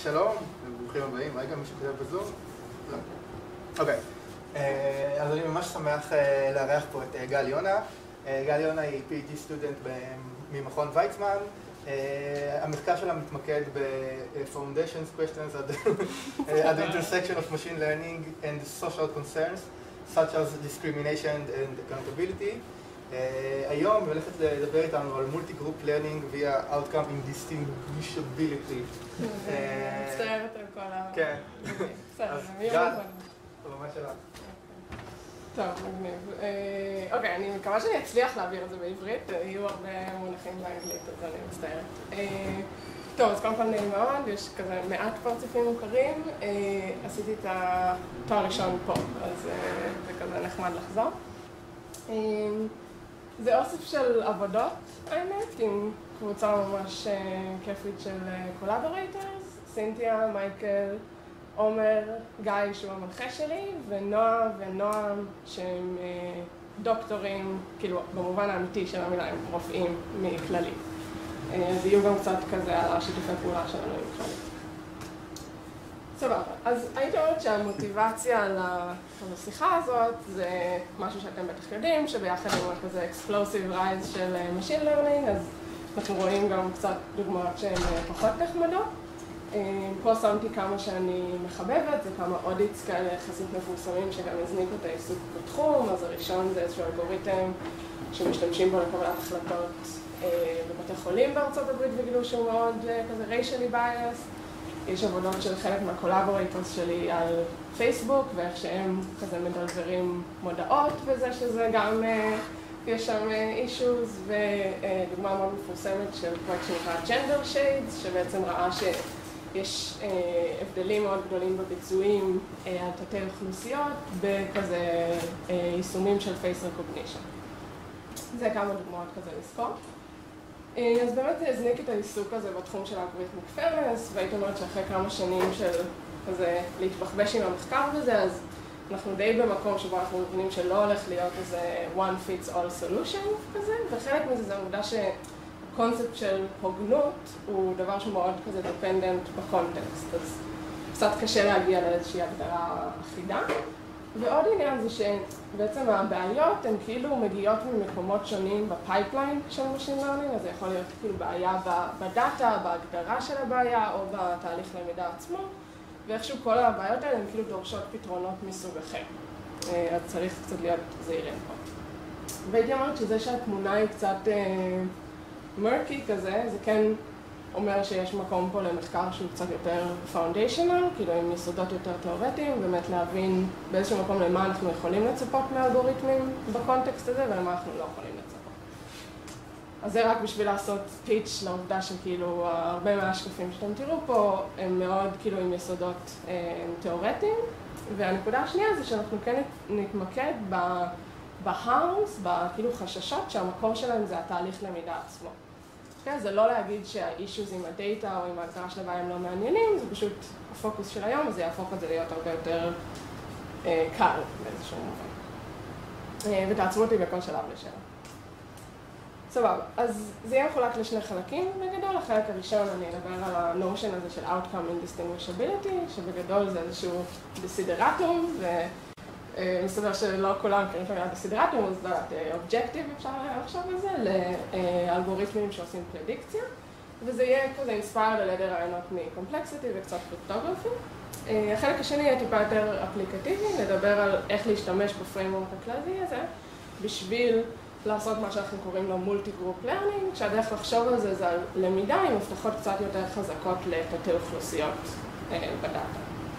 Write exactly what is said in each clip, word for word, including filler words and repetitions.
שלום, וברוכים הבאים. רגע, מישהו כותב בזום? לא. אוקיי. אז אני ממש שמח לארח פה את גל יונה. גל יונה היא פי אייץ' די סטודנט ממכון ויצמן. המחקר שלה מתמקד ב-Foundations Questions at the intersection of machine learning and social concerns, such as discrimination and accountability. היום היא הולכת לדבר איתנו על multi-group learning via outcome indistinguishability. מצטערת על כל ה... כן. בסדר, אז מי גל, אומר? הבמה שלך. טוב, מגניב. אוקיי, אני מקווה שאני אצליח להעביר את זה בעברית, יהיו הרבה מונחים באנגלית, אז אני מצטערת. טוב, אז קודם כל נעים מאוד, יש כזה מעט פרצופים מוכרים, עשיתי את התואר הראשון פה, אז זה כזה נחמד לחזור. זה אוסף של עבודות, האמת, עם קבוצה ממש כיפית של קולאבורייטרס, סינתיה, מייקל, עומר, גיא שהוא המנחה שלי, ונועה ונועם שהם דוקטורים, כאילו במובן האמיתי של המילה, הם רופאים מכללי. אז יהיו גם קצת כזה על השיתופי פעולה שלנו עם כללי. סבבה, אז הייתי אומרת שהמוטיבציה לשיחה הזאת זה משהו שאתם בטח יודעים, שביחד עם כזה explosive rise של machine learning, אז אנחנו רואים גם קצת דוגמאות שהן פחות נחמדות. פה שמתי כמה שאני מחבבת, זה כמה אודיטס כאלה יחסית מפורסמים שגם הזניקו את העיסוק בתחום. אז הראשון זה איזשהו אלגוריתם שמשתמשים בו לקבלת החלטות בבתי חולים בארצות הברית וגילו שהוא מאוד כזה racially biased. יש עבודות של חלק מהקולאבורייטרס שלי על פייסבוק ואיך שהם כזה מדלברים מודעות וזה שזה גם יש שם issues, ודוגמה מאוד מפורסמת של פרויקט שנקרא Gender Shades שבעצם ראה שיש הבדלים מאוד גדולים בביצועים על תתי אוכלוסיות בכזה יישומים של face recognition. זה כמה דוגמאות כזה לזכור. אז באמת זה הזניק את העיסוק הזה בתחום של אלגוריתמיק פרנס, והייתי אומרת שאחרי כמה שנים של כזה להתבחבש עם המחקר בזה, אז אנחנו די במקום שבו אנחנו מבינים שלא הולך להיות איזה one fits all solution כזה, וחלק מזה זה העובדה שהקונספט של הוגנות הוא דבר שמאוד כזה dependent בקונטקסט, אז קצת קשה להגיע לאיזושהי הגדרה אחידה. ועוד עניין זה שבעצם הבעיות הן כאילו מגיעות ממקומות שונים בפייפליין של Machine Learning, אז זה יכול להיות כאילו בעיה בדאטה, בהגדרה של הבעיה או בתהליך למידה עצמו, ואיכשהו כל הבעיות האלה הן כאילו דורשות פתרונות מסוג אחר. אז צריך קצת להיות זהירים פה. והייתי אומרת שזה שהתמונה היא קצת מרקי כזה, זה כן אומר שיש מקום פה למחקר שהוא קצת יותר foundational, כאילו עם יסודות יותר תיאורטיים, באמת להבין באיזשהו מקום למה אנחנו יכולים לצפות מאלגוריתמים בקונטקסט הזה ולמה אנחנו לא יכולים לצפות. אז זה רק בשביל לעשות פיץ' לעובדה שכאילו הרבה מהשקפים שאתם תראו פה הם מאוד כאילו עם יסודות תיאורטיים, והנקודה השנייה זה שאנחנו כן נתמקד בהארמס, בכאילו חששות שהמקור שלהם זה התהליך למידה עצמו. כן, זה לא להגיד שהאישוז עם הדאטה או עם ההגדרה של הבעיה הם לא מעניינים, זה פשוט הפוקוס של היום, וזה יהפוך את זה להיות הרבה יותר אה, קל באיזשהו מובן. אה, ותעצרו אותי בכל שלב לשאלה. סבבה, אז זה יהיה מחולק לשני חלקים בגדול. החלק הראשון אני אדבר על הנושן הזה של outcome indistinguishability, שבגדול זה איזשהו דסידרטום, ומסתבר שלא כולם מכירים שם דסידרטום, אז זה אובג'קטיב, אפשר לחשוב על זה, לאלגוריתמים שעושים פרדיקציה, וזה יהיה כזה inspired על ידי רעיונות מקומפלקסיטי וקצת קריפטוגרפי. החלק השני יהיה טיפה יותר אפליקטיבי, לדבר על איך להשתמש בפריימוורק הכללי הזה, בשביל לעשות מה שאנחנו קוראים לו multi-group learning, שהדרך לחשוב על זה זה על למידה עם הבטחות קצת יותר חזקות לתתי אוכלוסיות בדאטה.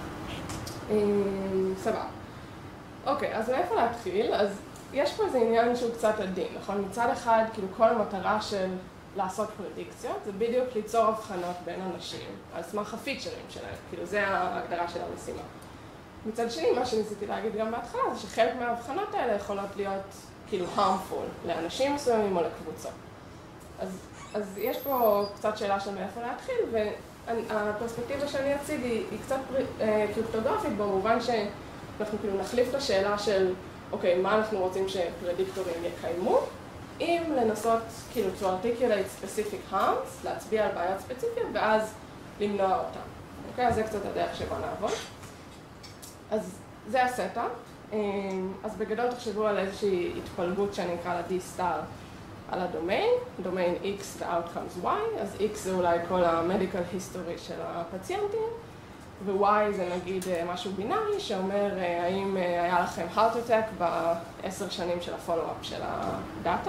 סבבה. אוקיי, אז מאיפה להתחיל? אז יש פה איזה עניין שהוא קצת עדין, נכון? מצד אחד, כאילו כל המטרה של לעשות פרדיקציות, זה בדיוק ליצור הבחנות בין אנשים, על סמך הפיצ'רים שלהם, כאילו זה ההגדרה של המשימה. מצד שני, מה שניסיתי להגיד גם בהתחלה, זה שחלק מההבחנות האלה יכולות להיות כאילו harmful לאנשים מסוימים או לקבוצות. אז, אז יש פה קצת שאלה של מאיפה להתחיל, והפרספקטיבה שאני אציג היא, היא קצת קריפטוגרפית במובן שאנחנו כאילו נחליף את השאלה של אוקיי, מה אנחנו רוצים שפרדיקטורים יקיימו, אם לנסות כאילו to articulate specific harms, להצביע על בעיות ספציפיות ואז למנוע אותם. אוקיי, אז זה קצת הדרך שבה נעבוד. אז זה הסטאפ. אז בגדול תחשבו על איזושהי התפלגות שאני אקרא לה D-Star על הדומיין, דומיין X ו-Outcomes Y, אז X זה אולי כל ה-Medical History של הפציינטים, ו-Y זה נגיד משהו בינארי שאומר האם היה לכם heart attack בעשר שנים של הפולו-אפ של הדאטה.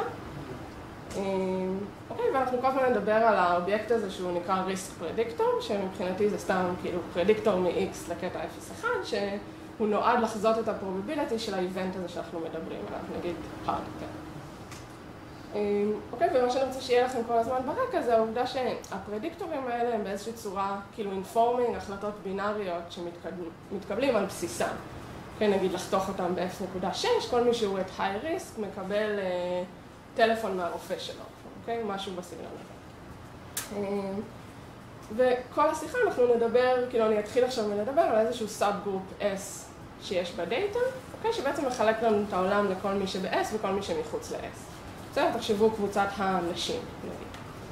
אוקיי, ואנחנו כל הזמן נדבר על האובייקט הזה שהוא נקרא Risk Predictor, שמבחינתי זה סתם כאילו פרדיקטור מ-X לקטע אפס אחת, שהוא נועד לחזות את הפרוביביליטי של האיבנט הזה שאנחנו מדברים עליו, נגיד heart attack. אוקיי, ומה שאני רוצה שיהיה לכם כל הזמן ברקע זה העובדה שהפרדיקטורים האלה הם באיזושהי צורה כאילו אינפורמינג החלטות בינאריות שמתקבלים על בסיסם. אוקיי, נגיד לחתוך אותם ב-אפס נקודה שש, כל מי שהוא את היי ריסק מקבל טלפון מהרופא שלו, אוקיי? משהו בסגנון הזה. וכל השיחה אנחנו נדבר, כאילו אני אתחיל עכשיו מלדבר על איזשהו סאב גרופ S שיש בדאטה, אוקיי? שבעצם מחלק לנו את העולם לכל מי שב-S וכל מי שמחוץ ל-S. בסדר, תחשבו קבוצת הנשים, נגיד.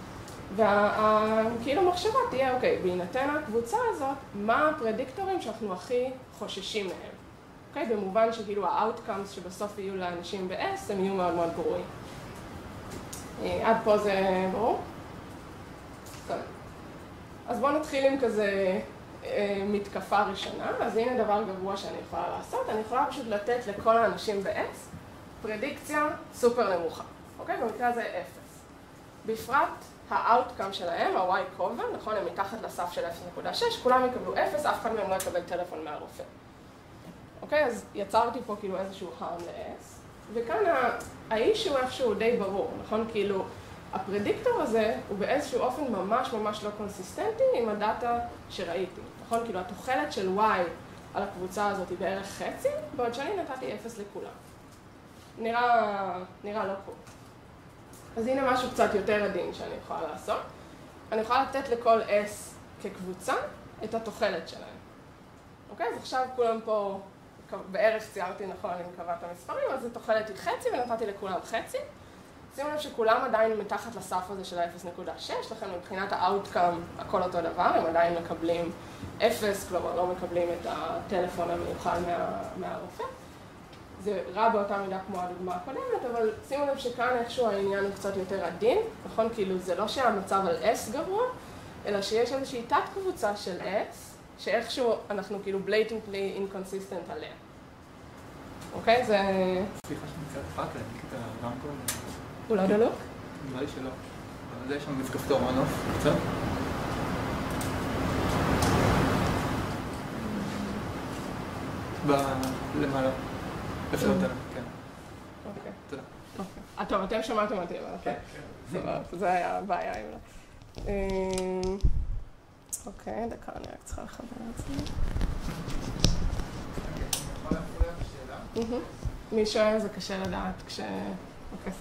וכאילו מחשבה תהיה, אוקיי, בהינתן הקבוצה הזאת, מה הפרדיקטורים שאנחנו הכי חוששים מהם? אוקיי, במובן שכאילו ה-outcomes שבסוף יהיו לאנשים ב-S, הם יהיו מאוד מאוד גרועים. עד פה זה ברור? טוב. אז בואו נתחיל עם כזה מתקפה ראשונה. אז הנה דבר גרוע שאני יכולה לעשות. אני יכולה פשוט לתת לכל האנשים ב-S פרדיקציה סופר נמוכה. אוקיי? במקרה הזה אפס. בפרט ה-outcome שלהם, ה-Y כובע, נכון? הם מתחת לסף של אפס נקודה שש, כולם יקבלו אפס, אף אחד מהם לא יקבל טלפון מהרופא. אוקיי? אז יצרתי פה כאילו איזשהו harm ל-S. וכאן האיש הוא איכשהו די ברור, נכון? כאילו, הפרדיקטור הזה הוא באיזשהו אופן ממש ממש לא קונסיסטנטי עם הדאטה שראיתי, נכון? כאילו, התוחלת של Y על הקבוצה הזאת היא בערך חצי, בעוד שאני נתתי אפס לכולם. נראה, נראה לא קור. אז הנה משהו קצת יותר עדין שאני יכולה לעשות. אני יכולה לתת לכל S כקבוצה את התוחלת שלהם. אוקיי? אז עכשיו כולם פה... בערך ציירתי נכון, אני מקווה את המספרים, אז התוחלת היא חצי ונתתי לכולם חצי. שימו לב שכולם עדיין מתחת לסף הזה של ה-אפס נקודה שש, לכן מבחינת ה-outcome הכל אותו דבר, הם עדיין מקבלים אפס, כלומר לא מקבלים את הטלפון המיוחד מה, מהרופא. זה רע באותה מידה כמו הדוגמה הקודמת, אבל שימו לב שכאן איכשהו העניין הוא קצת יותר עדין, נכון? כאילו זה לא שהמצב על S גרוע, אלא שיש איזושהי תת קבוצה של S, שאיכשהו אנחנו כאילו blatantly inconsistent עליה. אוקיי? זה... סליחה שאני קצת רק להדליק את הרמקול. הוא לא דלוק? נראה לי שלא. אבל זה יש שם כפתור מנוף, קצת. למעלה. איפה יותר, כן. אוקיי. תודה. אוקיי. טוב, אתם שמעתם אותי, אבל כן. זה היה הבעיה אם לא. אוקיי, דקה, אני רק צריכה לחבר את זה. יכול להפריע בשאלה? מי שואל זה קשה לדעת כש... אוקיי.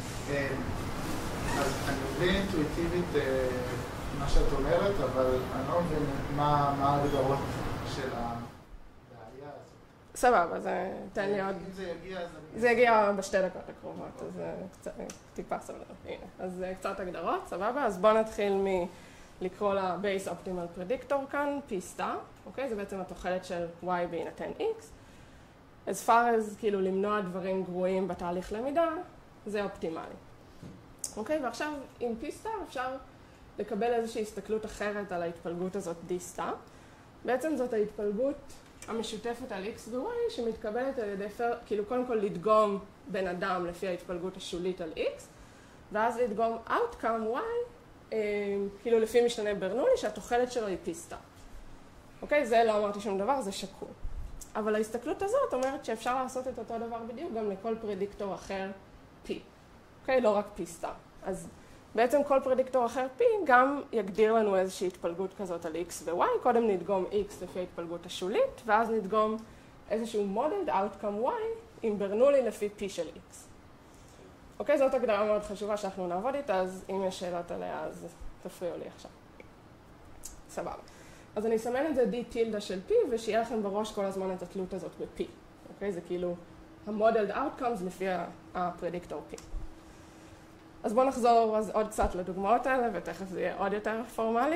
אז אני מבין אינטואיטיבית מה שאת אומרת, אבל אני לא מבין מה ההגדרות של הבעיה הזאת. סבבה, זה תן לי עוד... אם זה יגיע, אז אני... זה יגיע בשתי דקות הקרובות, אז טיפה סבלנות. הנה, אז קצת הגדרות, סבבה? אז בואו נתחיל מ... לקרוא לה Base Optimal Predictor כאן, P star, אוקיי? זה בעצם התוחלת של Y בהינתן X. As far as כאילו למנוע דברים גרועים בתהליך למידה, זה אופטימלי. אוקיי? ועכשיו עם P star אפשר לקבל איזושהי הסתכלות אחרת על ההתפלגות הזאת D star. בעצם זאת ההתפלגות המשותפת על X ו-Y שמתקבלת על ידי, כאילו קודם כל לדגום בן אדם לפי ההתפלגות השולית על X, ואז לדגום Outcome Y כאילו לפי משתנה ברנולי שהתוחלת שלו היא P star. אוקיי? זה לא אמרתי שום דבר, זה שקול. אבל ההסתכלות הזאת אומרת שאפשר לעשות את אותו דבר בדיוק גם לכל פרדיקטור אחר P. אוקיי? לא רק P star. אז בעצם כל פרדיקטור אחר P גם יגדיר לנו איזושהי התפלגות כזאת על X ו-Y. קודם נדגום X לפי ההתפלגות השולית, ואז נדגום איזשהו modeled outcome Y עם ברנולי לפי P של X. אוקיי, זאת הגדרה מאוד חשובה שאנחנו נעבוד איתה, אז אם יש שאלות עליה, אז תפריעו לי עכשיו. סבבה. אז אני אסמן את זה D טילדה של P, ושיהיה לכם בראש כל הזמן את התלות הזאת ב-P. אוקיי, זה כאילו ה-modeled outcomes לפי הפרדיקטור P. אז בואו נחזור אז עוד קצת לדוגמאות האלה, ותכף זה יהיה עוד יותר פורמלי.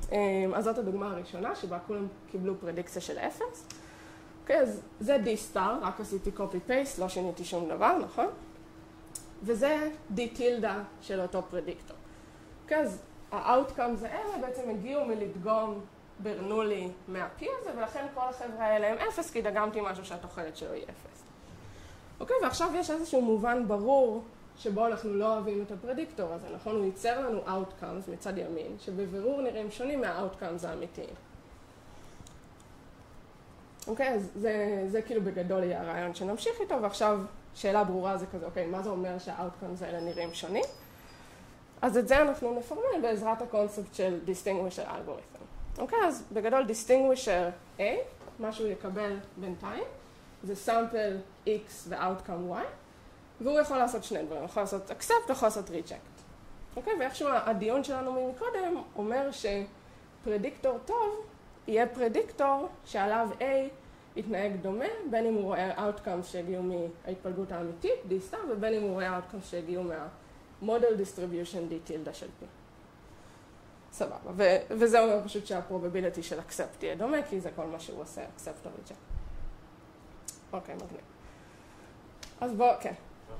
אז זאת הדוגמה הראשונה, שבה כולם קיבלו פרדיקציה של אפס. אוקיי, אז זה D star, רק עשיתי copy-paste, לא שיניתי שום דבר, נכון? וזה D טילדה של אותו פרדיקטור. אוקיי, אז ה-outcomes האלה בעצם הגיעו מלדגום ברנולי מה-P הזה, ולכן כל החבר'ה האלה הם אפס, כי דגמתי משהו שהתוחלת שלו היא אפס. אוקיי, ועכשיו יש איזשהו מובן ברור שבו אנחנו לא אוהבים את הפרדיקטור הזה, נכון? הוא ייצר לנו outcomes מצד ימין, שבבירור נראים שונים מה-outcomes האמיתיים. אוקיי, אז זה, זה כאילו בגדול יהיה הרעיון שנמשיך איתו, ועכשיו שאלה ברורה זה כזה, אוקיי, מה זה אומר שה-outcomes האלה נראים שונים? אז את זה אנחנו נפרמל בעזרת הקונספט של distinguisher algorithm. אוקיי, אז בגדול distinguisher A, מה שהוא יקבל בינתיים, זה sample X ו-outcome Y, והוא יכול לעשות שני דברים, הוא יכול לעשות accept ויכול לעשות reject. אוקיי, ואיכשהו הדיון שלנו מקודם אומר שפרדיקטור טוב יהיה פרדיקטור שעליו A יתנהג דומה, בין אם הוא רואה outcomes שהגיעו מההתפלגות האמיתית, D star, ובין אם הוא רואה outcomes שהגיעו מה-model distribution D tilde של P. סבבה, ו- וזה אומר פשוט שה-probability של accept תהיה דומה, כי זה כל מה שהוא עושה, accept או reject. אוקיי, מגניב. אז בוא, כן.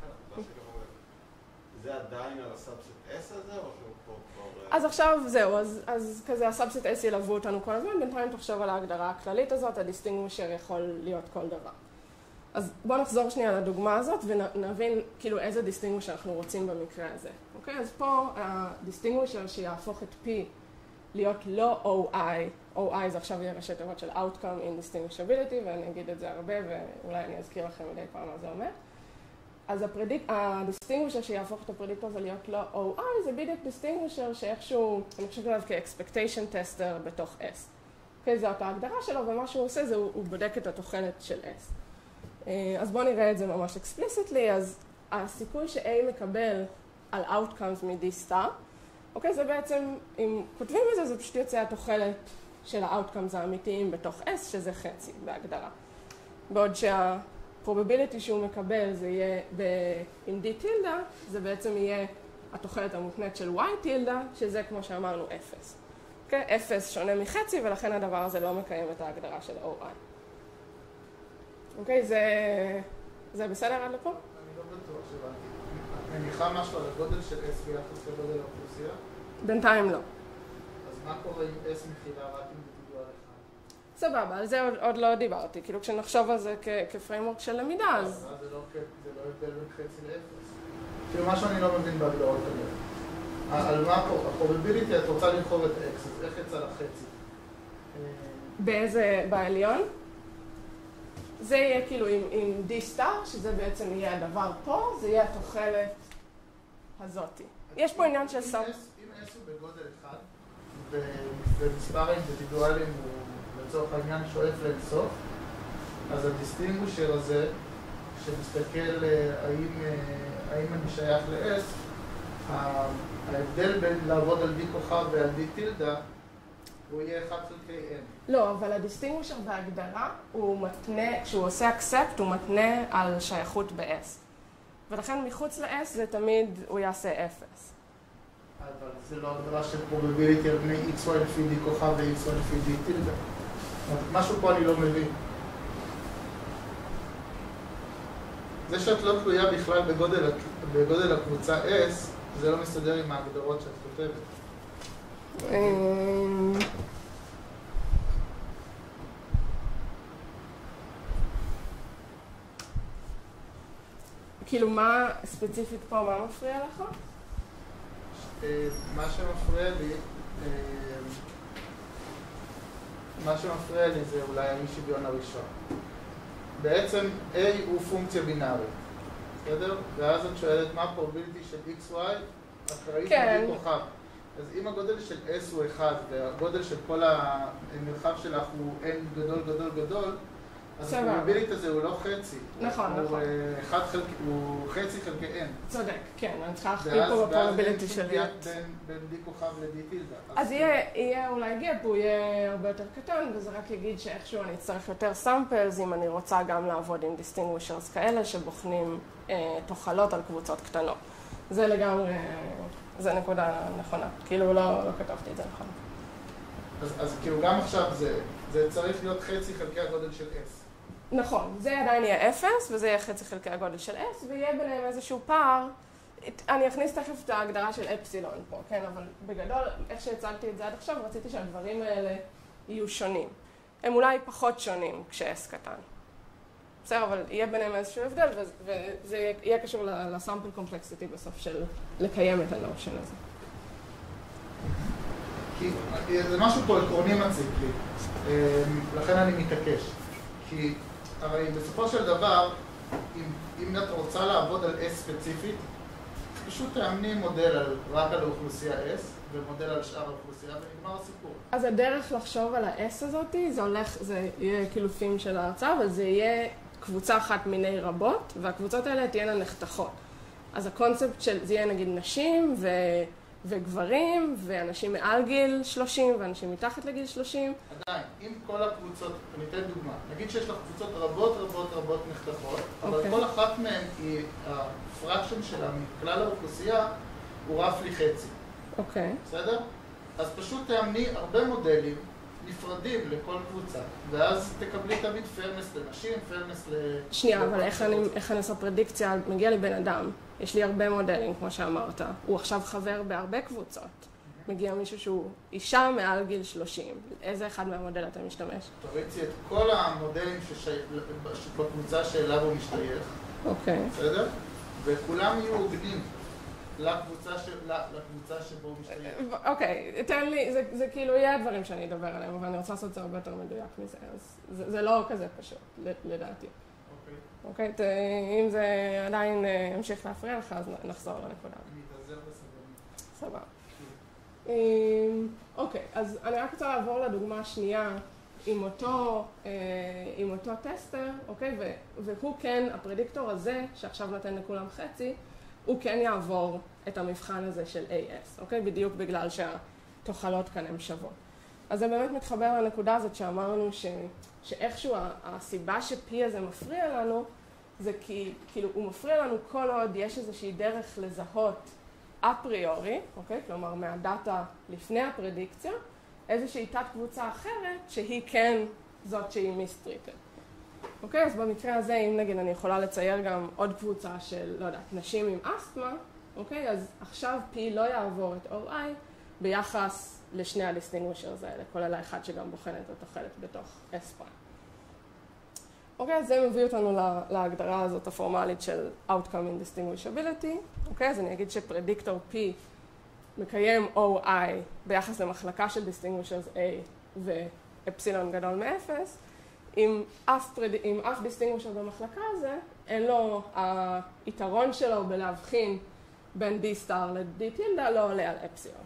זה עדיין על הסאבסט S הזה, או שהוא פה כבר... אז עכשיו זהו, אז, אז כזה הסאבסט S ילוו אותנו כל הזמן, בינתיים תחשוב על ההגדרה הכללית הזאת, הדיסטינגווישר יכול להיות כל דבר. אז בואו נחזור שנייה לדוגמה הזאת ונבין כאילו איזה דיסטינגווישר אנחנו רוצים במקרה הזה. אוקיי? אז פה הדיסטינגווישר שיהפוך את P להיות לא O I, O I זה עכשיו יהיה ראשי תיבות של Outcome in Distinguishability, ואני אגיד את זה הרבה ואולי אני אזכיר לכם מדי פעם מה זה אומר. אז הדיסטינגווישר שיהפוך את הפרדיקטור הזה להיות לא O I זה בדיוק דיסטינגווישר שאיכשהו, אני חושבת עליו כ-expectation tester בתוך S. אוקיי, זו אותה הגדרה שלו, ומה שהוא עושה זה הוא, הוא בודק את התוחלת של S. אז בואו נראה את זה ממש explicitly, אז הסיכוי ש-A מקבל על outcomes מ-D star, אוקיי, זה בעצם, אם כותבים את זה, זה פשוט יוצא התוחלת של ה-outcomes האמיתיים בתוך S, שזה חצי בהגדרה. בעוד שה-probability שהוא מקבל זה יהיה עם D tilde, זה בעצם יהיה התוחלת המותנית של Y tilde, שזה כמו שאמרנו אפס. אוקיי, אפס שונה מחצי, ולכן הדבר הזה לא מקיים את ההגדרה של O I. אוקיי, זה, זה בסדר עד לפה? אני לא בטוח שבאתי. את מניחה משהו על הגודל של S ביחס לגודל האוכלוסייה? בינתיים לא. אז מה קורה אם S מכילה רק עם אינדיבידואל אחד? סבבה, על זה עוד, עוד לא דיברתי. כאילו כשנחשוב על זה כפריימורק של למידה, אז... זה לא הבדל בין חצי לאפס. כאילו מה שאני לא מבין בהגדרות האלה. על מה פה? ה-probability, את רוצה לבחור את X, אז איך יצא לחצי? באיזה, בעליון? זה יהיה כאילו עם, עם D star, שזה בעצם יהיה הדבר פה, זה יהיה התוחלת הזאתי. יש פה עניין של סם... אם S הוא בגודל אחד, ומספר האינדיבידואלים הוא לצורך העניין שואף לאינסוף, אז הדיסטינגווישר הזה, שמסתכל האם, האם אני שייך ל-S, ההבדל בין לעבוד על D כוכב ועל D טילדה, הוא יהיה אחד חלקי N. לא, אבל הדיסטינגווישר בהגדרה הוא מתנה, כשהוא עושה accept הוא מתנה על שייכות ב-S. ולכן מחוץ ל-S זה תמיד הוא יעשה אפס. אבל זה לא הגדרה של probability על בני X Y לפי D כוכב ו-X Y לפי D טילדה. משהו פה אני לא מבין. זה שאת לא תלויה בכלל בגודל, בגודל הקבוצה S, זה לא מסתדר עם ההגדרות שאת כותבת. כאילו מה ספציפית פה, מה מפריע לך? מה שמפריע לי, מה שמפריע לי זה אולי האי שוויון הראשון. בעצם A הוא פונקציה בינארית, בסדר? ואז את שואלת מה הפרוביליטי של X Y אחראית על כוכב. אז אם הגודל של S הוא אחד והגודל של כל המרחב שלך הוא N גדול גדול גדול, אז הפרוביליטי הזה הוא לא חצי. נכון, נכון. הוא חצי חלקי N. צודק, כן, אני צריכה להכפיל פה בפרוביליטי של להיות. ואז בין D כוכב ל-D טילדה. אז יהיה אולי גאפ, הוא יהיה הרבה יותר קטן, וזה רק יגיד שאיכשהו אני אצטרך יותר סאמפלס, אם אני רוצה גם לעבוד עם דיסטינגווישרס כאלה שבוחנים תוחלות על קבוצות קטנות. זה לגמרי, זה נקודה נכונה, כאילו לא כתבתי את זה נכון. אז, אז כאילו גם עכשיו זה, זה צריך להיות חצי חלקי הגודל של S. נכון, זה עדיין יהיה אפס, וזה יהיה חצי חלקי הגודל של S, ויהיה ביניהם איזשהו פער. אני אכניס תכף את ההגדרה של אפסילון פה, כן? אבל בגדול, איך שהצגתי את זה עד עכשיו, רציתי שהדברים האלה יהיו שונים. הם אולי פחות שונים כש-S קטן. בסדר, אבל יהיה ביניהם איזשהו הבדל, וזה יהיה קשור לסאמפל קומפלקסיטי בסוף של לקיים את הנושן הזה. כי זה משהו פה עקרוני מציק לי, לכן אני מתעקש. כי הרי בסופו של דבר, אם, אם את רוצה לעבוד על S ספציפית, פשוט תאמני מודל על, רק על האוכלוסייה S, ומודל על שאר האוכלוסייה, ונגמר הסיפור. אז הדרך לחשוב על ה-S הזאת, זה הולך, זה יהיה קילופים של ההרצאה, אבל זה יהיה קבוצה אחת מיני רבות, והקבוצות האלה תהיינה נחתכות. אז הקונספט של זה יהיה נגיד נשים ו... וגברים, ואנשים מעל גיל שלושים, ואנשים מתחת לגיל שלושים. עדיין, אם כל הקבוצות, אני אתן דוגמה, נגיד שיש לך קבוצות רבות רבות רבות נחתכות, אבל Okay. כל אחת מהן היא, הפרקשן שלה מכלל האוכלוסייה הוא רף לי חצי. אוקיי. Okay. בסדר? אז פשוט תאמני הרבה מודלים נפרדים לכל קבוצה, ואז תקבלי תמיד פרנס לנשים, פרנס ל... שנייה, אבל איך אני, איך אני עושה פרדיקציה? מגיע לי בן אדם, יש לי הרבה מודלים, כמו שאמרת. הוא עכשיו חבר בהרבה קבוצות. מגיע מישהו שהוא אישה מעל גיל שלושים. איזה אחד מהמודל אתה משתמש? תריצי את כל המודלים בקבוצה שאליו הוא משתייך. אוקיי. בסדר? וכולם יהיו הוגנים לקבוצה שבו הוא משתייך. אוקיי, תן לי, זה, זה כאילו יהיה הדברים שאני אדבר עליהם, אבל אני רוצה לעשות את זה הרבה יותר מדויק מזה, אז זה, זה לא כזה פשוט, לדעתי. אוקיי, אם זה עדיין ימשיך להפריע לך, אז נחזור לנקודה. אני אתעזר בסבבה. סבבה. אוקיי, אז אני רק רוצה לעבור לדוגמה השנייה עם אותו, עם אותו טסטר, אוקיי, והוא כן, הפרדיקטור הזה, שעכשיו נותן לכולם חצי, הוא כן יעבור את המבחן הזה של איי אס, אוקיי? בדיוק בגלל שהתוחלות כאן הן שוות. אז זה באמת מתחבר לנקודה הזאת שאמרנו ש, שאיכשהו הסיבה ש-P הזה מפריע לנו, זה כי, כאילו, הוא מפריע לנו כל עוד יש איזושהי דרך לזהות אפריורי, אוקיי? כלומר, מהדאטה לפני הפרדיקציה, איזושהי תת קבוצה אחרת שהיא כן זאת שהיא מיסטריטד. אוקיי, אז במקרה הזה, אם נגיד אני יכולה לצייר גם עוד קבוצה של, לא יודעת, נשים עם אסתמה, אוקיי, אז עכשיו P לא יעבור את או איי ביחס לשני הדיסטינגווישרס האלה, כולל האחד שגם בוחן את התוחלת בתוך S פריים. אוקיי, אז זה מביא אותנו לה, להגדרה הזאת הפורמלית של Outcome in Distinguishability. אוקיי, אז אני אגיד שפרדיקטור P מקיים או איי ביחס למחלקה של Distinguishers A ואפסילון גדול מאפס, אם אף, פרד... אם אף דיסטינגווישר במחלקה הזה, אין לו, היתרון שלו בלהבחין בין D סטאר ל-D טילדה לא עולה על אפסילון.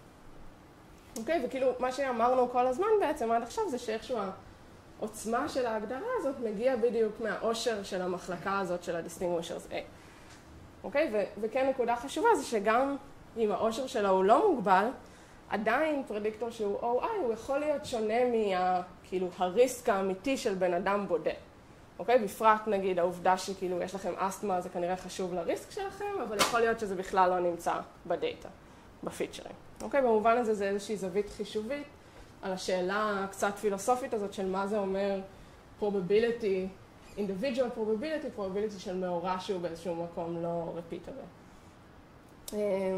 אוקיי? וכאילו, מה שאמרנו כל הזמן בעצם עד עכשיו זה שאיכשהו העוצמה של ההגדרה הזאת מגיע בדיוק מהעושר של המחלקה הזאת של ה-distinguishers A. אוקיי? ו- וכן נקודה חשובה זה שגם אם העושר שלו הוא לא מוגבל, עדיין פרדיקטור שהוא או איי הוא יכול להיות שונה מה, כאילו, הריסק האמיתי של בן אדם בודד. אוקיי? בפרט נגיד העובדה שכאילו יש לכם אסתמה זה כנראה חשוב לריסק שלכם, אבל יכול להיות שזה בכלל לא נמצא בדאטה, בפיצ'רים. אוקיי? במובן הזה זה איזושהי זווית חישובית על השאלה הקצת פילוסופית הזאת של מה זה אומר probability, individual probability, probability של מאורע שהוא באיזשהו מקום לא repeatable.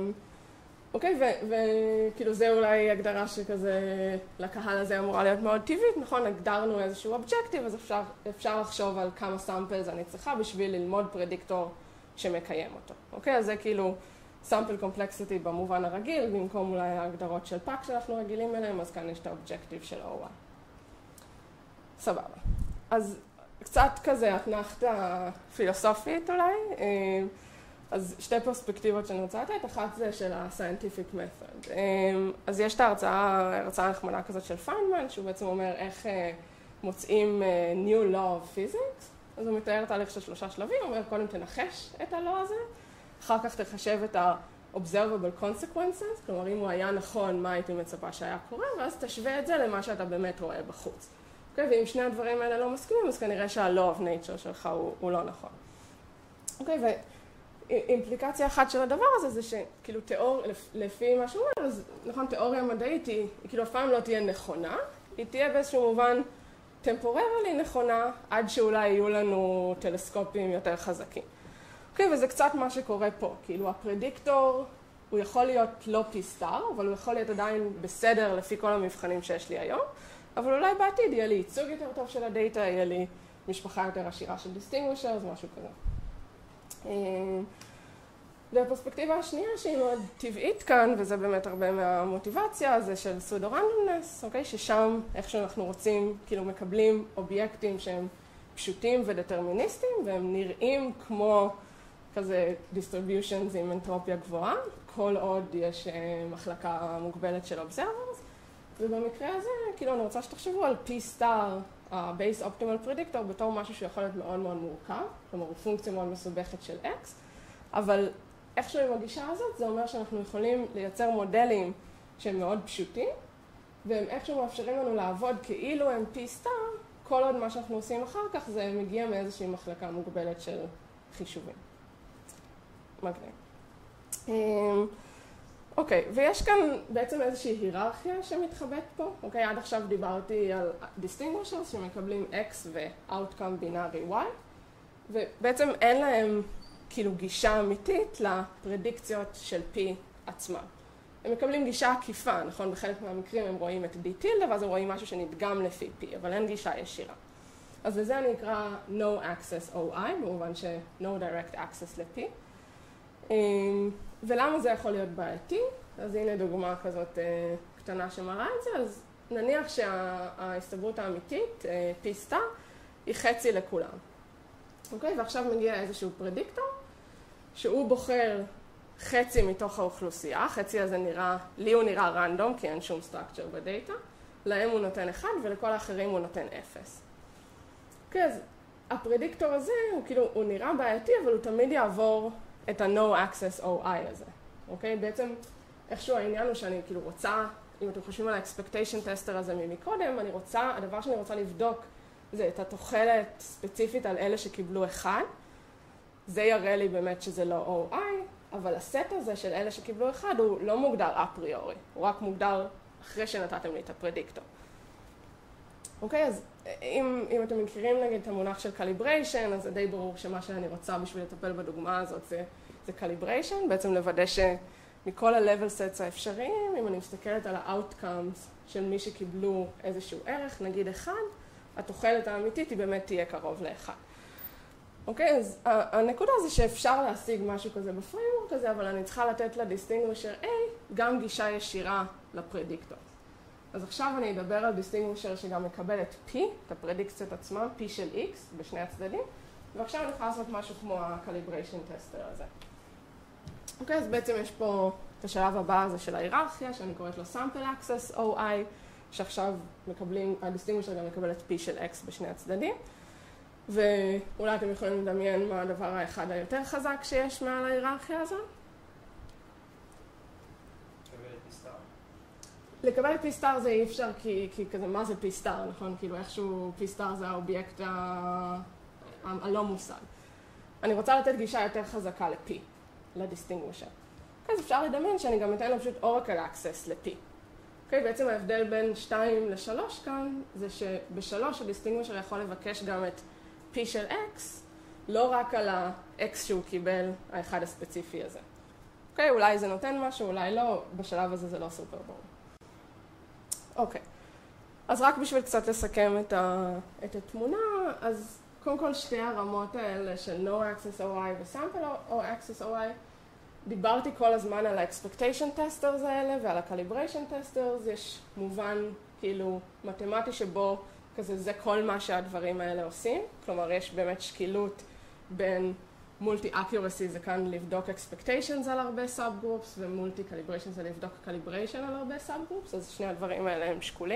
אוקיי, וכאילו זה אולי הגדרה שכזה לקהל הזה אמורה להיות מאוד טבעית, נכון? הגדרנו איזשהו אובג'קטיב, אז אפשר, אפשר לחשוב על כמה סאמפלס אני צריכה בשביל ללמוד פרדיקטור שמקיים אותו. אוקיי, אז זה כאילו סאמפל קומפלקסיטי במובן הרגיל, במקום אולי ההגדרות של פאק שאנחנו רגילים אליהם, אז כאן יש את האובג'קטיב של או איי. סבבה. אז קצת כזה אתנחתה פילוסופית אולי. אז שתי פרספקטיבות שאני רוצה לתת, אחת זה של ה-scientific method. אז יש את ההרצאה, הרצאה נחמדה כזאת של פיינמן, שהוא בעצם אומר איך מוצאים new law of physics. אז הוא מתאר תהליך של שלושה שלבים, הוא אומר קודם תנחש את ה-law הזה, אחר כך תחשב את ה-observable consequences, כלומר אם הוא היה נכון, מה הייתי מצפה שהיה קורה, ואז תשווה את זה למה שאתה באמת רואה בחוץ. Okay, ואם שני הדברים האלה לא מסכימים, אז כנראה שה-law of nature שלך הוא, הוא לא נכון. אוקיי, okay, אימפליקציה אחת של הדבר הזה זה שכאילו תיאור, לפי מה שהוא אומר, אז נכון, תיאוריה מדעית היא, היא כאילו אף פעם לא תהיה נכונה, היא תהיה באיזשהו מובן טמפורלי נכונה, עד שאולי יהיו לנו טלסקופים יותר חזקים. אוקיי, וזה קצת מה שקורה פה, כאילו הפרדיקטור הוא יכול להיות לא פי סטאר, אבל הוא יכול להיות עדיין בסדר לפי כל המבחנים שיש לי היום, אבל אולי בעתיד יהיה לי ייצוג יותר טוב של הדאטה, יהיה לי משפחה יותר עשירה של דיסטינגווישרס, משהו כזה. והפרספקטיבה השנייה שהיא מאוד טבעית כאן, וזה באמת הרבה מהמוטיבציה, זה של pseudo-randomness, אוקיי? ששם איך שאנחנו רוצים, כאילו מקבלים אובייקטים שהם פשוטים ודטרמיניסטיים, והם נראים כמו כזה distributions עם אנטרופיה גבוהה, כל עוד יש מחלקה מוגבלת של observers, ובמקרה הזה, כאילו אני רוצה שתחשבו על P-star, ה-base optimal predictor, בתור משהו שיכול להיות מאוד מאוד מורכב, כלומר הוא פונקציה מאוד מסובכת של X, אבל איכשהו עם הגישה הזאת, זה אומר שאנחנו יכולים לייצר מודלים שהם מאוד פשוטים, והם איכשהו מאפשרים לנו לעבוד כאילו הם P-star, כל עוד מה שאנחנו עושים אחר כך זה מגיע מאיזושהי מחלקה מוגבלת של חישובים. מגניב. אוקיי, ויש כאן בעצם איזושהי היררכיה שמתחבאת פה. אוקיי, עד עכשיו דיברתי על distinguishers שמקבלים X ו-outcome בינארי Y, ובעצם אין להם כאילו גישה אמיתית לפרדיקציות של P עצמם. הם מקבלים גישה עקיפה, נכון? בחלק מהמקרים הם רואים את D tilde, ואז הם רואים משהו שנדגם לפי P, אבל אין גישה ישירה. אז לזה אני אקרא no access O I, במובן ש- no direct access ל-P. ולמה זה יכול להיות בעייתי? אז הנה דוגמה כזאת קטנה שמראה את זה, אז נניח שההסתברות האמיתית, P star, היא חצי לכולם. אוקיי? ועכשיו מגיע איזשהו פרדיקטור, שהוא בוחר חצי מתוך האוכלוסייה, חצי הזה נראה, לי הוא נראה רנדום, כי אין שום סטרקצ'ר בדאטה, להם הוא נותן אחד ולכל האחרים הוא נותן אפס. אוקיי, אז הפרדיקטור הזה, הוא כאילו, הוא נראה בעייתי, אבל הוא תמיד יעבור את ה-no access O I הזה. אוקיי? בעצם איכשהו העניין הוא שאני כאילו רוצה, אם אתם חושבים על ה-expectation tester הזה ממקודם, אני רוצה, הדבר שאני רוצה לבדוק זה את התוחלת ספציפית על אלה שקיבלו אחד. זה יראה לי באמת שזה לא O I, אבל הסט הזה של אלה שקיבלו אחד הוא לא מוגדר אפריורי, הוא רק מוגדר אחרי שנתתם לי את הפרדיקטור. אוקיי, אז אם, אם אתם מכירים נגיד את המונח של calibration, אז זה די ברור שמה שאני רוצה בשביל לטפל בדוגמה הזאת זה, זה calibration, בעצם לוודא שמכל ה-level sets האפשריים, אם אני מסתכלת על ה-outcomes של מי שקיבלו איזשהו ערך, נגיד אחד, התוחלת האמיתית היא באמת תהיה קרוב לאחד. אוקיי, אז הנקודה זה שאפשר להשיג משהו כזה בפריימורק הזה, אבל אני צריכה לתת ל-distinguisher A גם גישה ישירה לפרדיקטור. אז עכשיו אני אדבר על distinguisher שגם מקבל את P, את הפרדיקציות עצמם, P של X בשני הצדדים, ועכשיו אני יכולה לעשות משהו כמו ה-calibration tester הזה. אוקיי, אז בעצם יש פה את השלב הבא הזה של ההיררכיה, שאני קוראת לו sample access O I, שעכשיו מקבלים, ה-distinguisher גם מקבל את P של X בשני הצדדים, ואולי אתם יכולים לדמיין מה הדבר האחד היותר חזק שיש מעל ההיררכיה הזאת. לקבל פי סטאר זה אי אפשר כי, כי כזה, מה זה פי סטאר, נכון? כאילו איכשהו פי סטאר זה האובייקט ה... הלא מושג. אני רוצה לתת גישה יותר חזקה ל-P, לדיסטינגווישר. אז אפשר לדמיין שאני גם אתן לו פשוט Oracle Access ל-P. אוקיי, בעצם ההבדל בין שתיים לשלוש כאן, זה שבשלוש הדיסטינגווישר יכול לבקש גם את P של X, לא רק על ה-X שהוא קיבל, האחד הספציפי הזה. אוקיי, אולי זה נותן משהו, אולי לא, בשלב הזה זה לא סופר ברור. אוקיי, אז רק בשביל קצת לסכם את, ה, את התמונה, אז קודם כל שתי הרמות האלה של No Access O I ו-Sample או Access O I, דיברתי כל הזמן על ה-Expectation Testers האלה ועל ה-Calibration Testers, יש מובן כאילו מתמטי שבו כזה זה כל מה שהדברים האלה עושים, כלומר יש באמת שקילות בין Multi-Accuracy זה כאן לבדוק Expectations על הרבה Subgroups, ו-Multi-Calibration זה לבדוק Calibration על הרבה Subgroups, אז שני הדברים האלה הם שקולים.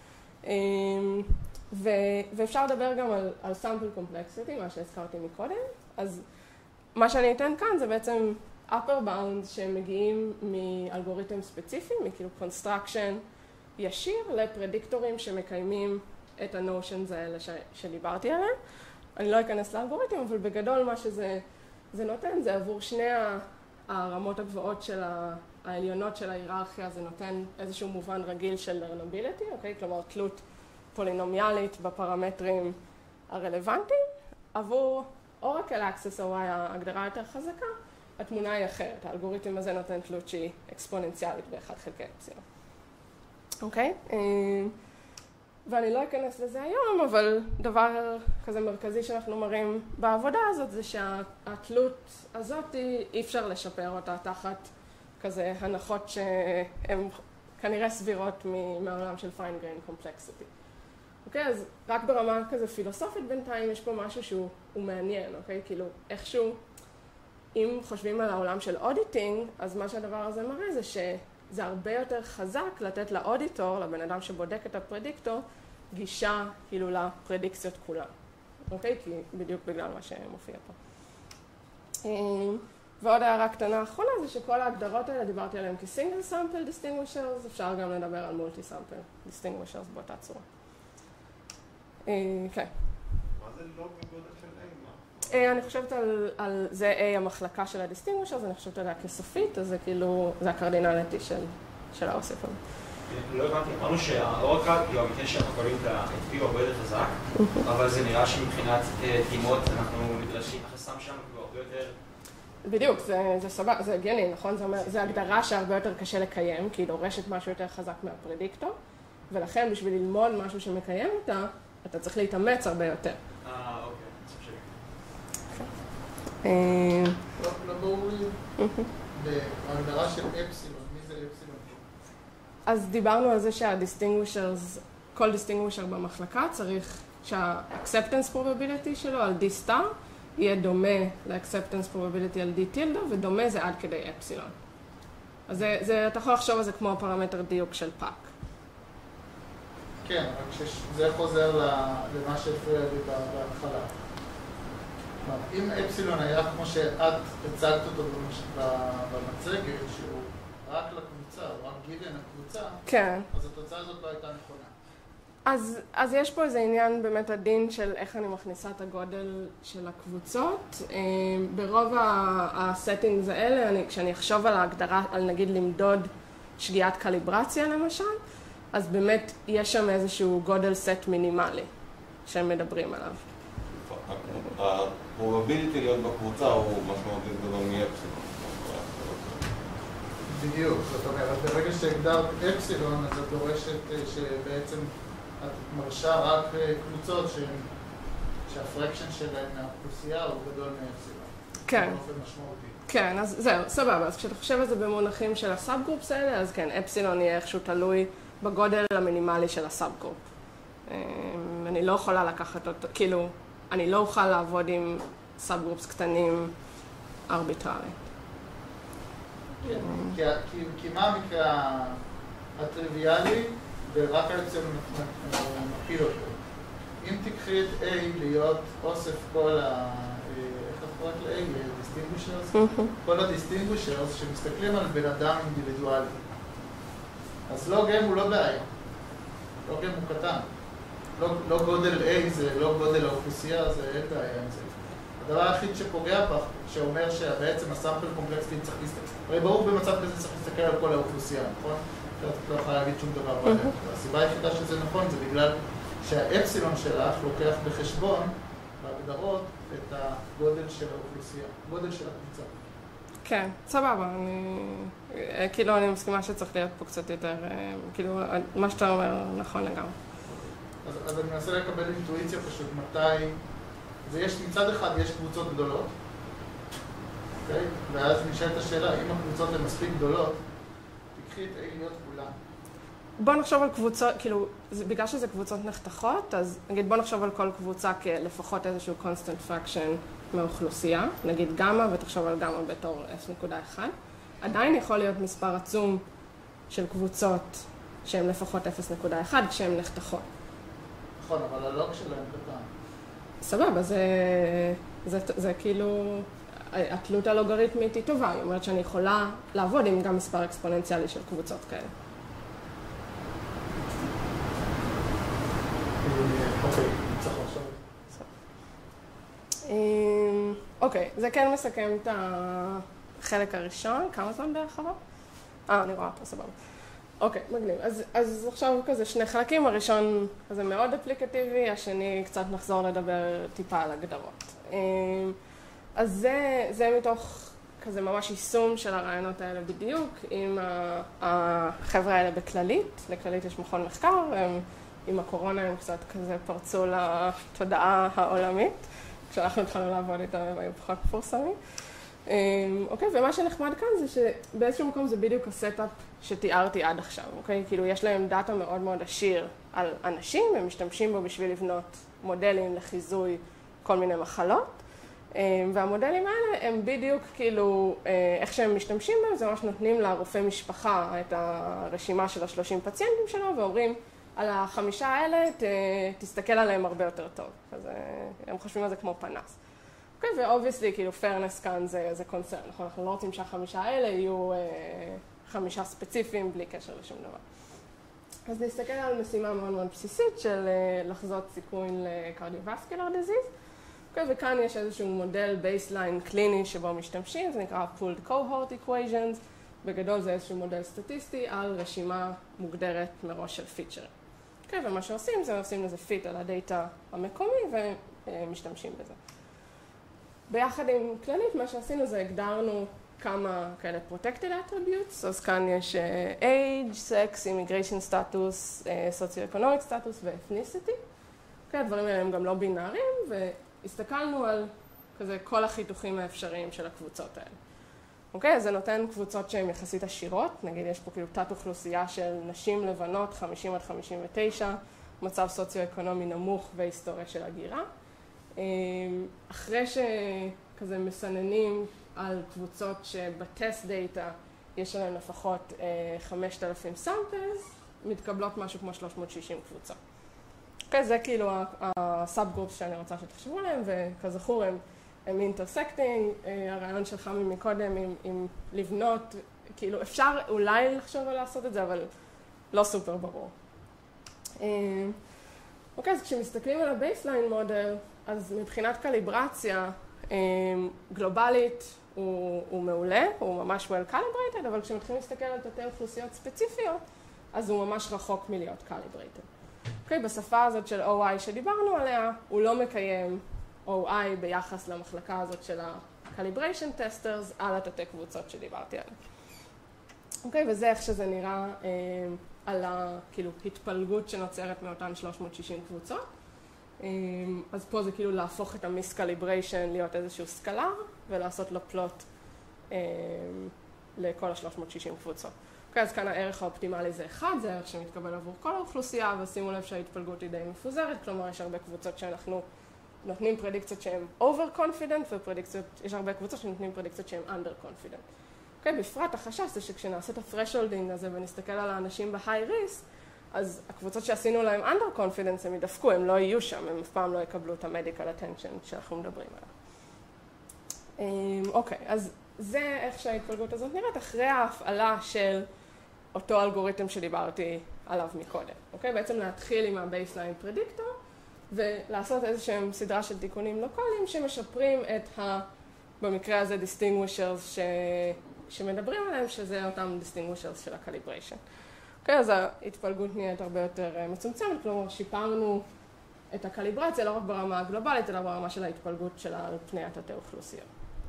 ו- ואפשר לדבר גם על, על Sample Complexity, מה שהזכרתי מקודם. אז מה שאני אתן כאן זה בעצם upper bound שמגיעים מאלגוריתם ספציפי, מכאילו Construction ישיר לפרדיקטורים שמקיימים את ה-Notions האלה ש- שדיברתי עליהם. אני לא אכנס לאלגוריתם, אבל בגדול מה שזה זה נותן, זה עבור שני הרמות הגבוהות של העליונות של ההיררכיה, זה נותן איזשהו מובן רגיל של learnability, אוקיי? כלומר, תלות פולינומיאלית בפרמטרים הרלוונטיים. עבור Oracle Access או ההגדרה יותר חזקה, התמונה היא אחרת. האלגוריתם הזה נותן תלות שהיא אקספוננציאלית באחד חלקי אפסילון. אוקיי? ואני לא אכנס לזה היום, אבל דבר כזה מרכזי שאנחנו מראים בעבודה הזאת זה שהתלות הזאת אי אפשר לשפר אותה תחת כזה הנחות שהן כנראה סבירות מהעולם של fine grain complexity. אוקיי? אז רק ברמה כזה פילוסופית בינתיים יש פה משהו שהוא מעניין, אוקיי? כאילו איכשהו, אם חושבים על העולם של אודיטינג, אז מה שהדבר הזה מראה זה שזה הרבה יותר חזק לתת לאודיטור, לבן אדם שבודק את הפרדיקטור, גישה כאילו לפרדיקציות כולן, אוקיי? כי בדיוק בגלל מה שמופיע פה. ועוד הערה קטנה האחרונה זה שכל ההגדרות האלה דיברתי עליהן כסינגל סאמפל דיסטינגווישרס, אפשר גם לדבר על מולטי סאמפל דיסטינגווישרס באותה צורה. כן. מה זה לא בגודל של A? אני חושבת על זה A המחלקה של הדיסטינגווישרס, אני חושבת עליה כסופית, אז זה כאילו, זה הקרדינליטי של האוסף הזה. לא הבנתי, אמרנו שהאורקל, כאילו, המתן שאנחנו קוראים את ה-P הוא הרבה יותר חזק, אבל זה נראה שמבחינת דגימות אנחנו נדרשים, החסם שלנו כבר הרבה יותר... בדיוק, זה סבבה, זה הגיוני, נכון? זה הגדרה שהרבה יותר קשה לקיים, כי היא דורשת משהו יותר חזק מהפרדיקטור, ולכן בשביל ללמוד משהו שמקיים אותה, אתה צריך להתאמץ הרבה יותר. אה, אוקיי, סוף שלי. לא ברור לי, בהגדרה של אפסילון, מי זה אפסילון? אז דיברנו על זה שה-distinguishers, כל distinguisher במחלקה צריך שה-acceptance probability שלו על D star יהיה דומה ל-acceptance probability על D tilde, ודומה זה עד כדי אפסילון. אז זה, זה, אתה יכול לחשוב על זה כמו הפרמטר דיוק של פאק. כן, רק שזה חוזר למה שהפריע לי בהתחלה. אם אפסילון היה כמו שאת הצגת אותו במצגת, שהוא רק לקבוצה, או רק גיוון הקבוצה, כן. אז התוצאה הזאת לא הייתה נכונה. אז, אז יש פה איזה עניין באמת הדין של איך אני מכניסה את הגודל של הקבוצות. ברוב הסטינגס האלה, אני, כשאני אחשוב על ההגדרה, על נגיד למדוד שגיאת קליברציה למשל, אז באמת יש שם איזשהו גודל סט מינימלי שהם מדברים עליו. הפרובביליטי להיות בקבוצה הוא משמעותי גדול מאפסילון. בדיוק, זאת אומרת, ברגע שהגדרת אפסילון, אז את דורשת שבעצם את מרשה רק קבוצות שהפרקשן שלהן מהאוכלוסייה הוא גדול מאפסילון. כן. באופן משמעותי. כן, אז זהו, סבבה. אז כשאתה חושב על זה במונחים של הסאב-גרופס האלה, אז כן, אפסילון יהיה איכשהו תלוי בגודל המינימלי של הסאב-גרופ. אני לא יכולה לקחת אותו, כאילו, אני לא אוכל לעבוד עם סאב-גרופס קטנים ארביטרלית. כי מה המקרה הטריוויאלי, ורק האפסילון מפיל אותו. אם תקחי את A להיות אוסף כל ה... איך את קוראת ל-A? דיסטינגווישרס? כל הדיסטינגווישרס שמסתכלים על בן אדם אינדיבידואלי. אז לוג M הוא לא בעיה. לוג M הוא קטן. לא גודל A זה לא גודל האוכלוסייה, זה אין בעיה עם זה. הדבר היחיד שפוגע בך, שאומר שבעצם הסאמפל קומפלקסיטי צריך להסתכל. הרי ברור במצב כזה צריך להסתכל על כל האוכלוסייה, נכון? את לא יכולה להגיד שום דבר בעיה. הסיבה היחידה שזה נכון זה בגלל שהאפסילון שלך לוקח בחשבון, בהגדרות, את הגודל של האוכלוסייה, גודל של הקבוצה. כן, סבבה. אני... כאילו, אני מסכימה שצריך להיות פה קצת יותר, כאילו, מה שאתה אומר נכון לגמרי. אז, אז אני מנסה לקבל אינטואיציה פשוט, מתי... ויש, מצד אחד יש קבוצות גדולות, אוקיי? ואז נשאלת השאלה, אם הקבוצות הן מספיק גדולות, תקחי את A להיות כולה. בוא נחשוב על קבוצות, כאילו, בגלל שזה קבוצות נחתכות, אז נגיד בוא נחשוב על כל קבוצה כלפחות איזשהו constant fraction מהאוכלוסייה, נגיד גמא, ותחשוב על גמא בתור אפס נקודה אחת. עדיין יכול להיות מספר עצום של קבוצות שהן לפחות אפס נקודה אחת כשהן נחתכות. נכון, אבל הלוג שלהם קטן. סבבה, זה, זה, זה כאילו, התלות הלוגריתמית היא טובה, היא אומרת שאני יכולה לעבוד עם גם מספר אקספוננציאלי של קבוצות כאלה. אוקיי, צריך לחשוב. אוקיי, זה כן מסכם את החלק הראשון. כמה זמן בערך עבר? אה, אני רואה פה, סבבה. אוקיי, מגניב. אז, אז עכשיו כזה שני חלקים. הראשון כזה מאוד אפליקטיבי, השני קצת נחזור לדבר טיפה על הגדרות. אז זה, זה מתוך כזה ממש יישום של הרעיונות האלה בדיוק, עם החבר'ה האלה בכללית. לכללית יש מכון מחקר, הם, עם הקורונה הם קצת כזה פרצו לתודעה העולמית. כשאנחנו התחלנו לעבוד איתם הם היו פחות מפורסמים. אוקיי, ומה שנחמד כאן זה שבאיזשהו מקום זה בדיוק הסטאפ שתיארתי עד עכשיו, אוקיי? כאילו יש להם דאטה מאוד מאוד עשיר על אנשים, הם משתמשים בו בשביל לבנות מודלים לחיזוי כל מיני מחלות, והמודלים האלה הם בדיוק כאילו, איך שהם משתמשים בהם, זה ממש נותנים לרופא משפחה את הרשימה של השלושים פציינטים שלו, ואומרים על החמישה האלה, תסתכל עליהם הרבה יותר טוב. אז הם חושבים על זה כמו פנס. אוקיי, ואובייסלי, כאילו, fairness כאן זה, זה קונצרן, נכון? אנחנו לא רוצים שהחמישה האלה יהיו אה, חמישה ספציפיים בלי קשר לשום דבר. אז נסתכל על משימה מאוד מאוד בסיסית של אה, לחזות סיכוי ל-cardiovascular disease. אוקיי, וכאן יש איזשהו מודל baseline קליני שבו משתמשים, זה נקרא pooled cohort equations. בגדול זה איזשהו מודל סטטיסטי על רשימה מוגדרת מראש של פיצ'רים. אוקיי, ומה שעושים זה עושים לזה פיט על הדאטה המקומי ומשתמשים בזה. ביחד עם כללית, מה שעשינו זה הגדרנו כמה כאלה protected attributes, אז כאן יש uh, age, sex, immigration status, uh, socio-economic status ו-ethnicity. Okay, הדברים האלה הם גם לא בינאריים, והסתכלנו על כזה כל החיתוכים האפשריים של הקבוצות האלה. אוקיי, אז זה נותן קבוצות שהן יחסית עשירות, נגיד יש פה כאילו תת אוכלוסייה של נשים לבנות, חמישים עד חמישים ותשע, מצב סוציו-אקונומי נמוך והיסטוריה של הגירה. אחרי שכזה מסננים על קבוצות שבטסט דאטה יש עליהן לפחות חמשת אלפים סאמפלס, מתקבלות משהו כמו שלוש מאות ושישים קבוצות. אוקיי, זה כאילו הסאב גרופס שאני רוצה שתחשבו עליהם, וכזכור הם, הם אינטרסקטינג, הרעיון שלך מקודם עם, עם לבנות, כאילו אפשר אולי לחשוב על לעשות את זה, אבל לא סופר ברור. אוקיי, אז כשמסתכלים על הבייסליין מודל, אז מבחינת קליברציה גלובלית הוא, הוא מעולה, הוא ממש well calibrated, אבל כשמתחילים להסתכל על תתי אוכלוסיות ספציפיות, אז הוא ממש רחוק מלהיות calibrated. אוקיי, בשפה הזאת של או איי שדיברנו עליה, הוא לא מקיים או איי ביחס למחלקה הזאת של ה-calibration testers על התתי קבוצות שדיברתי עליהן. אוקיי, וזה איך שזה נראה אה, על הכאילו התפלגות שנוצרת מאותן שלוש מאות ושישים קבוצות. אז פה זה כאילו להפוך את המיס-קליבריישן להיות איזשהו סקלר, ולעשות לו פלוט לכל ה-שלוש מאות ושישים קבוצות. אוקיי, אז כאן הערך האופטימלי זה אחד, זה הערך שמתקבל עבור כל האוכלוסייה, ושימו לב שההתפלגות היא די מפוזרת, כלומר יש הרבה קבוצות שאנחנו נותנים פרדיקציות שהן over-confident, ויש הרבה קבוצות שנותנים פרדיקציות שהן under-confident. אוקיי, בפרט החשש זה שכשנעשה את ה-thresholding הזה ונסתכל על האנשים ב-high risk, אז הקבוצות שעשינו להם under confidence הם ידפקו, הם לא יהיו שם, הם אף פעם לא יקבלו את ה-medical attention שאנחנו מדברים עליו. אוקיי, אז זה איך שההתפלגות הזאת נראית אחרי ההפעלה של אותו אלגוריתם שדיברתי עליו מקודם. אוקיי, בעצם להתחיל עם ה-baseline predictor ולעשות איזושהי סדרה של תיקונים לוקליים שמשפרים את ה... במקרה הזה distinguishers ש... שמדברים עליהם, שזה אותם distinguishers של ה-calibration. אוקיי, אז ההתפלגות נהיית הרבה יותר מצומצמת, כלומר שיפרנו את הקליברציה לא רק ברמה הגלובלית, אלא ברמה של ההתפלגות שלה על פני התתי אוכלוסיות.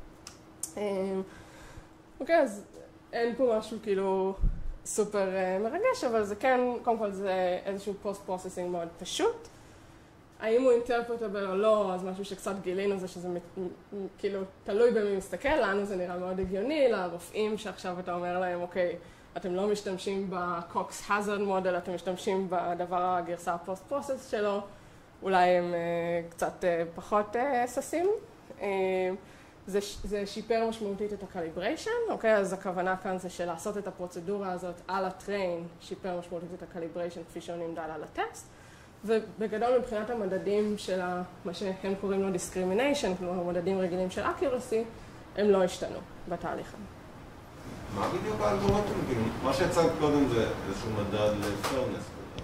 אוקיי, אז אין פה משהו כאילו סופר מרגש, אבל זה כן, קודם כל זה איזשהו פוסט-פרוססינג מאוד פשוט. האם הוא אינטרפרטבל או לא, אז משהו שקצת גילינו זה שזה כאילו תלוי במי מסתכל, לנו זה נראה מאוד הגיוני, לרופאים שעכשיו אתה אומר להם, אוקיי, אתם לא משתמשים ב-Cox Hazard מודל, אתם משתמשים בדבר הגרסה הפוסט-פרוסס שלו, אולי הם uh, קצת uh, פחות uh, ססים. Uh, זה, זה שיפר משמעותית את הקליבריישן, אוקיי? אז הכוונה כאן זה שלעשות את הפרוצדורה הזאת על הטריין, שיפר משמעותית את הקליבריישן כפי שהוא נמדל על הטסט. ובגדול מבחינת המדדים של מה שהם קוראים לו discrimination, כלומר המדדים רגילים של accuracy, הם לא השתנו בתהליך הזה. מה בדיוק האלגוריתם? מה שהצגת קודם זה איזשהו מדד ל-fairness.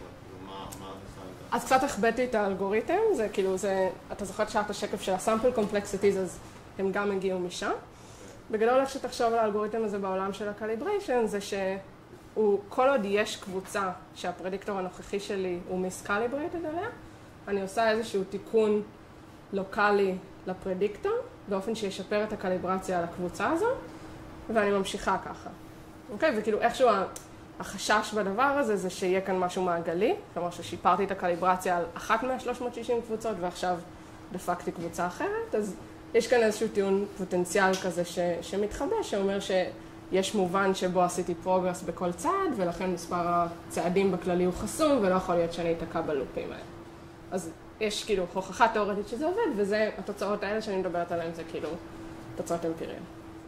אז קצת החבאתי את האלגוריתם, זה כאילו, זה, אתה זוכר שאת השקף של ה-sample complexities, אז הם גם הגיעו משם. בגדול איך שתחשוב על האלגוריתם הזה בעולם של הקליבריישן, זה שהוא, כל עוד יש קבוצה שהפרדיקטור הנוכחי שלי הוא מיסקליברייטד עליה, אני עושה איזשהו תיקון לוקלי לפרדיקטור, באופן שישפר את הקליברציה על הקבוצה הזו, ואני ממשיכה ככה. אוקיי? וכאילו איכשהו החשש בדבר הזה זה שיהיה כאן משהו מעגלי, כלומר ששיפרתי את הקליברציה על אחת מה-שלוש מאות ושישים קבוצות ועכשיו דפקתי קבוצה אחרת, אז יש כאן איזשהו טיעון פוטנציאל כזה ש, שמתחבא, שאומר שיש מובן שבו עשיתי פרוגרס בכל צעד, ולכן מספר הצעדים בכללי הוא חסום, ולא יכול להיות שאני אתקע בלופים האלה. אז יש כאילו הוכחה תיאורטית שזה עובד, וזה התוצאות האלה שאני מדברת עליהן, זה כאילו תוצאות אמפיריות.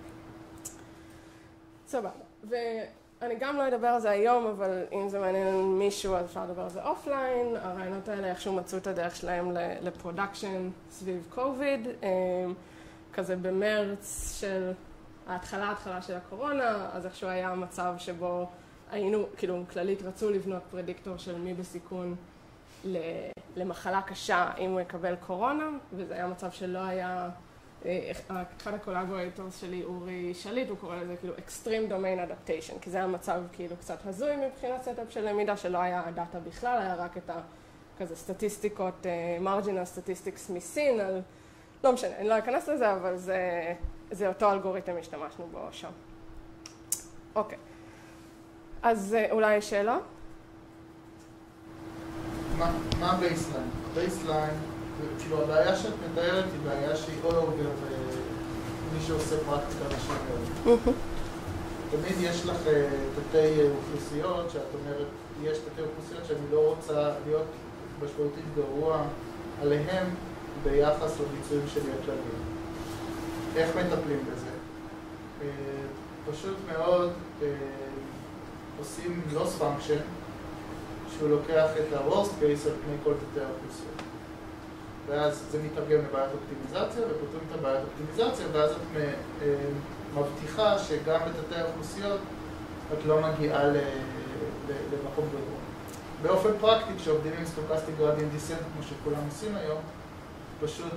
סבבה. ואני גם לא אדבר על זה היום, אבל אם זה מעניין מישהו, אז אפשר לדבר על זה אופליין. הרעיונות האלה איכשהו מצאו את הדרך שלהם לפרודקשן סביב קוביד. כזה במרץ של ההתחלה, ההתחלה של הקורונה, אז איכשהו היה מצב שבו היינו, כאילו, כללית רצו לבנות פרדיקטור של מי בסיכון למחלה קשה אם הוא יקבל קורונה, וזה היה מצב שלא היה, אחד הקולאבורטורס שלי, אורי שליט, הוא קורא לזה כאילו Extreme Domain Adaptation, כי זה היה מצב כאילו קצת הזוי מבחינת סטאפ של למידה, שלא היה דאטה בכלל, היה רק את הכזה סטטיסטיקות, Marginal Statistics מסין, על, לא משנה, אני לא אכנס לזה, אבל זה, זה אותו אלגוריתם השתמשנו בו שם. אוקיי. אז אולי יש שאלה? מה הבייסליין? הבייסליין, כאילו הבעיה שאת מתארת היא בעיה שהיא all over מי שעושה פרקטיקה משהו. תמיד יש לך תתי אוכלוסיות שאת אומרת, יש תתי אוכלוסיות שאני לא רוצה להיות משמעותית גרוע עליהם ביחס לביצועים שלי הכלליים. איך מטפלים בזה? פשוט מאוד עושים loss function שהוא לוקח את ה-worst case על פני כל תתי האוכלוסיות. ואז זה מתרגם לבעיית אופטימיזציה, ופותרים את הבעיית אופטימיזציה, ואז את מבטיחה שגם בתתי האוכלוסיות את לא מגיעה למקום גרוע. באופן פרקטי, כשעובדים עם סטוקסטיק גרדיאנט דיסנט, כמו שכולם עושים היום, פשוט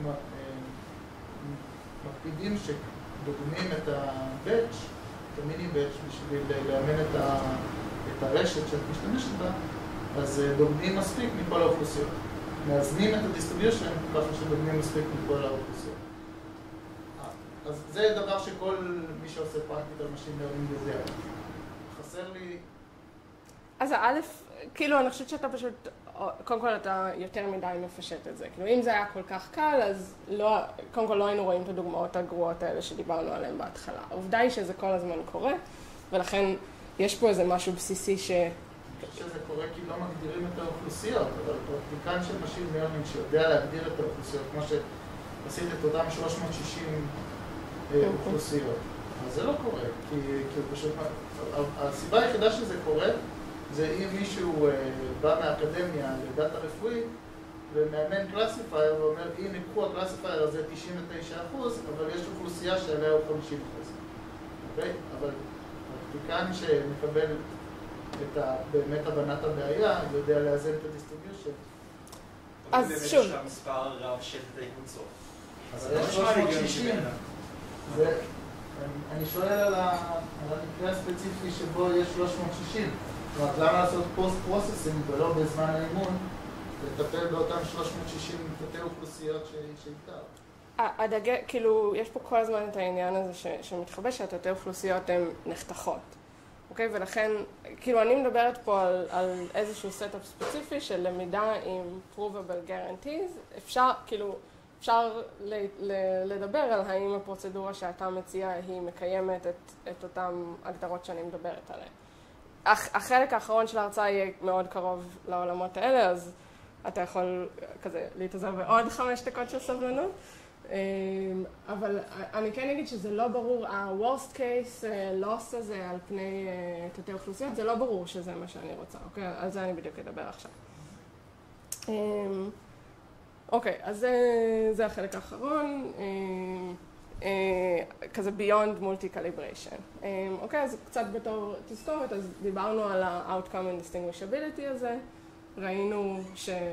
מקפידים שדוגמים את ה-batch, את המיני-batch, בשביל לאמן את ה... את הרשת שאת משתמשת בה, אז דוגמים מספיק מכל האוכלוסיות. מאזנים את הדיסטריביושן ככה שדוגמים מספיק מכל האוכלוסיות. אז זה דבר שכל מי שעושה פרקטיקה משין לרנינג יודע. חסר לי... אז א', כאילו אני חושבת שאתה פשוט, קודם כל אתה יותר מדי מפשט את זה. כאילו אם זה היה כל כך קל, אז לא, קודם כל לא היינו רואים את הדוגמאות הגרועות האלה שדיברנו עליהן בהתחלה. העובדה היא שזה כל הזמן קורה, ולכן יש פה איזה משהו בסיסי ש... אני חושב שזה קורה כי לא מגדירים את האוכלוסיות, אבל פרקטיקן של משין לרנינג שיודע להגדיר את האוכלוסיות, כמו שעשית את אותם שלוש מאות ושישים אוכלוסיות. אז זה לא קורה, כי פשוט... הסיבה היחידה שזה קורה, זה אם מישהו בא מהאקדמיה לדאטה רפואית, ומאמן קלאסיפייר ואומר, הנה, קחו הקלאסיפייר הזה תשעים ותשעה אחוז, אבל יש אוכלוסייה שעליה הוא חמישים אחוז. אוקיי? אבל פרקטיקן שמקבל את באמת הבנת הבעיה, יודע לאזן את הדיסטריביושן. אז שוב. יש לה מספר רב של תתי קבוצות. אז יש שלוש מאות ושישים. אני שואל על המקרה הספציפי שבו יש שלוש מאות ושישים. זאת אומרת, למה לעשות פוסט-פרוססינג ולא בזמן האימון, לטפל באותם שלוש מאות ושישים תתי אוכלוסיות שאיתר? הדגל, כאילו, יש פה כל הזמן את העניין הזה ש, שמתחבא שהתתי אוכלוסיות הן נחתכות. אוקיי? ולכן, כאילו, אני מדברת פה על, על איזשהו סטאפ ספציפי של למידה עם provable guarantees. אפשר, כאילו, אפשר ל, ל, לדבר על האם הפרוצדורה שאתה מציע היא מקיימת את, את אותן הגדרות שאני מדברת עליהן. הח, החלק האחרון של ההרצאה יהיה מאוד קרוב לעולמות האלה, אז אתה יכול כזה להתעזר בעוד חמש דקות של סבלנות. אבל אני כן אגיד שזה לא ברור, ה-worst case loss הזה על פני תתי אוכלוסיות, זה לא ברור שזה מה שאני רוצה, אוקיי? על זה אני בדיוק אדבר עכשיו. אוקיי, אז זה החלק האחרון, כזה beyond multi-calibration. אוקיי, אז קצת בתור תזכורת, אז דיברנו על ה-outcome and distinguishability הזה, ראינו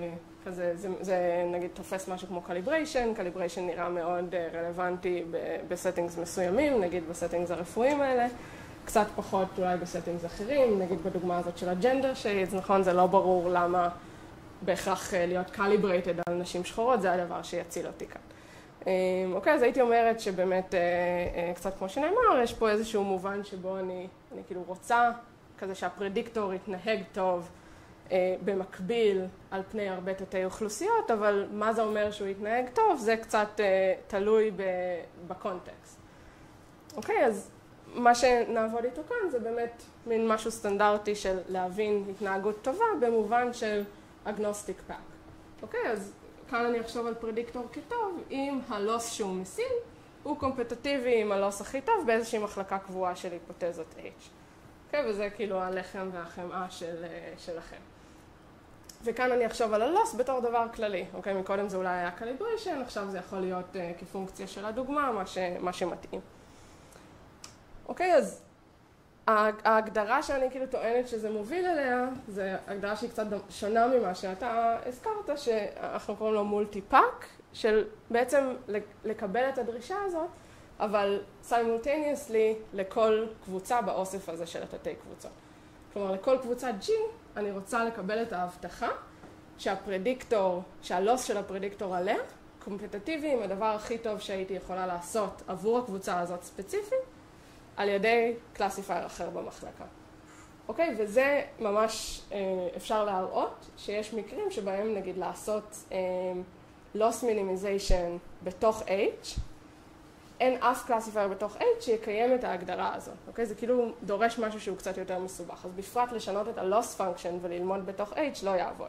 כזה, זה, זה נגיד תופס משהו כמו קליבריישן, קליבריישן נראה מאוד רלוונטי בסטינגס מסוימים, נגיד בסטינגס הרפואיים האלה, קצת פחות אולי בסטינגס אחרים, נגיד בדוגמה הזאת של הג'נדר שיידס, נכון, זה לא ברור למה בהכרח להיות קליברייטד על נשים שחורות, זה הדבר שיציל אותי כאן. אוקיי, אז הייתי אומרת שבאמת, קצת כמו שנאמר, יש פה איזשהו מובן שבו אני, אני כאילו רוצה כזה שהפרדיקטור יתנהג טוב במקביל על פני הרבה תתי אוכלוסיות, אבל מה זה אומר שהוא יתנהג טוב? זה קצת תלוי בקונטקסט. אוקיי, אז מה שנעבוד איתו כאן זה באמת מין משהו סטנדרטי של להבין התנהגות טובה במובן של אגנוסטיק פאק. אוקיי, אז כאן אני אחשוב על פרדיקטור כטוב אם הלוס שהוא מסיל הוא קומפטטיבי עם הלוס הכי טוב באיזושהי מחלקה קבועה של היפותזות H. אוקיי, וזה כאילו הלחם והחמאה של, שלכם. וכאן אני אחשוב על הלוס בתור דבר כללי. אוקיי, מקודם זה אולי היה קליבריישן, עכשיו זה יכול להיות uh, כפונקציה של הדוגמה, מה, ש, מה שמתאים. אוקיי, אז ההגדרה שאני כאילו טוענת שזה מוביל אליה, זה הגדרה שהיא קצת שונה ממה שאתה הזכרת, שאנחנו קוראים לו מולטי-פאק, של בעצם לקבל את הדרישה הזאת, אבל simultaneously לכל קבוצה באוסף הזה של התתי קבוצות. כלומר, לכל קבוצה G אני רוצה לקבל את ההבטחה שהפרדיקטור, שהלוס של הפרדיקטור עליה, קומפטטיבי עם הדבר הכי טוב שהייתי יכולה לעשות עבור הקבוצה הזאת ספציפית, על ידי קלאסיפייר אחר במחלקה. אוקיי? וזה ממש אפשר להראות שיש מקרים שבהם נגיד לעשות loss minimization בתוך H, אין אף קלאסיפייר בתוך H שיקיים את ההגדרה הזאת. אוקיי? זה כאילו דורש משהו שהוא קצת יותר מסובך. אז בפרט לשנות את ה-loss function וללמוד בתוך H לא יעבוד.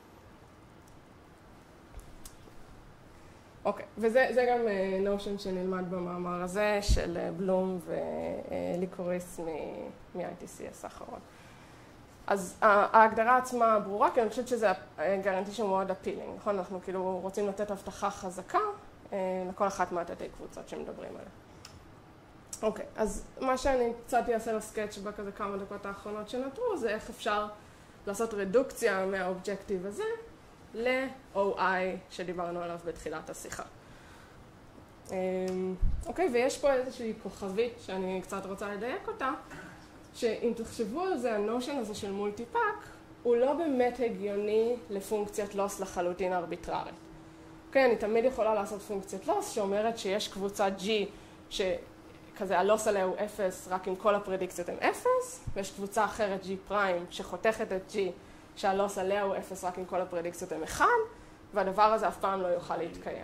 אוקיי, וזה זה גם נושן שנלמד במאמר הזה של בלום וליקוריס מ-איי טי סי אס האחרון. אז ההגדרה עצמה ברורה, כי אני חושבת שזה גרנטי שהוא מאוד אפילינג, נכון? אנחנו כאילו רוצים לתת הבטחה חזקה לכל אחת מהתתי קבוצות שמדברים עליה. אוקיי, אז מה שאני קצת אעשה לסקץ' בכזה כמה דקות האחרונות שנותרו, זה איך אפשר לעשות רדוקציה מהאובג'קטיב הזה ל-או איי שדיברנו עליו בתחילת השיחה. אוקיי, ויש פה איזושהי כוכבית שאני קצת רוצה לדייק אותה, שאם תחשבו על זה, הנושן הזה של מולטי-פאק, הוא לא באמת הגיוני לפונקציית לוס לחלוטין ארביטררית. אוקיי, אני תמיד יכולה לעשות פונקציית לוס שאומרת שיש קבוצה G שכזה הלוס עליה הוא אפס רק אם כל הפרדיקציות הן אפס, ויש קבוצה אחרת G פריים שחותכת את G שהלוס עליה הוא אפס רק אם כל הפרדיקציות הן אחד, והדבר הזה אף פעם לא יוכל להתקיים.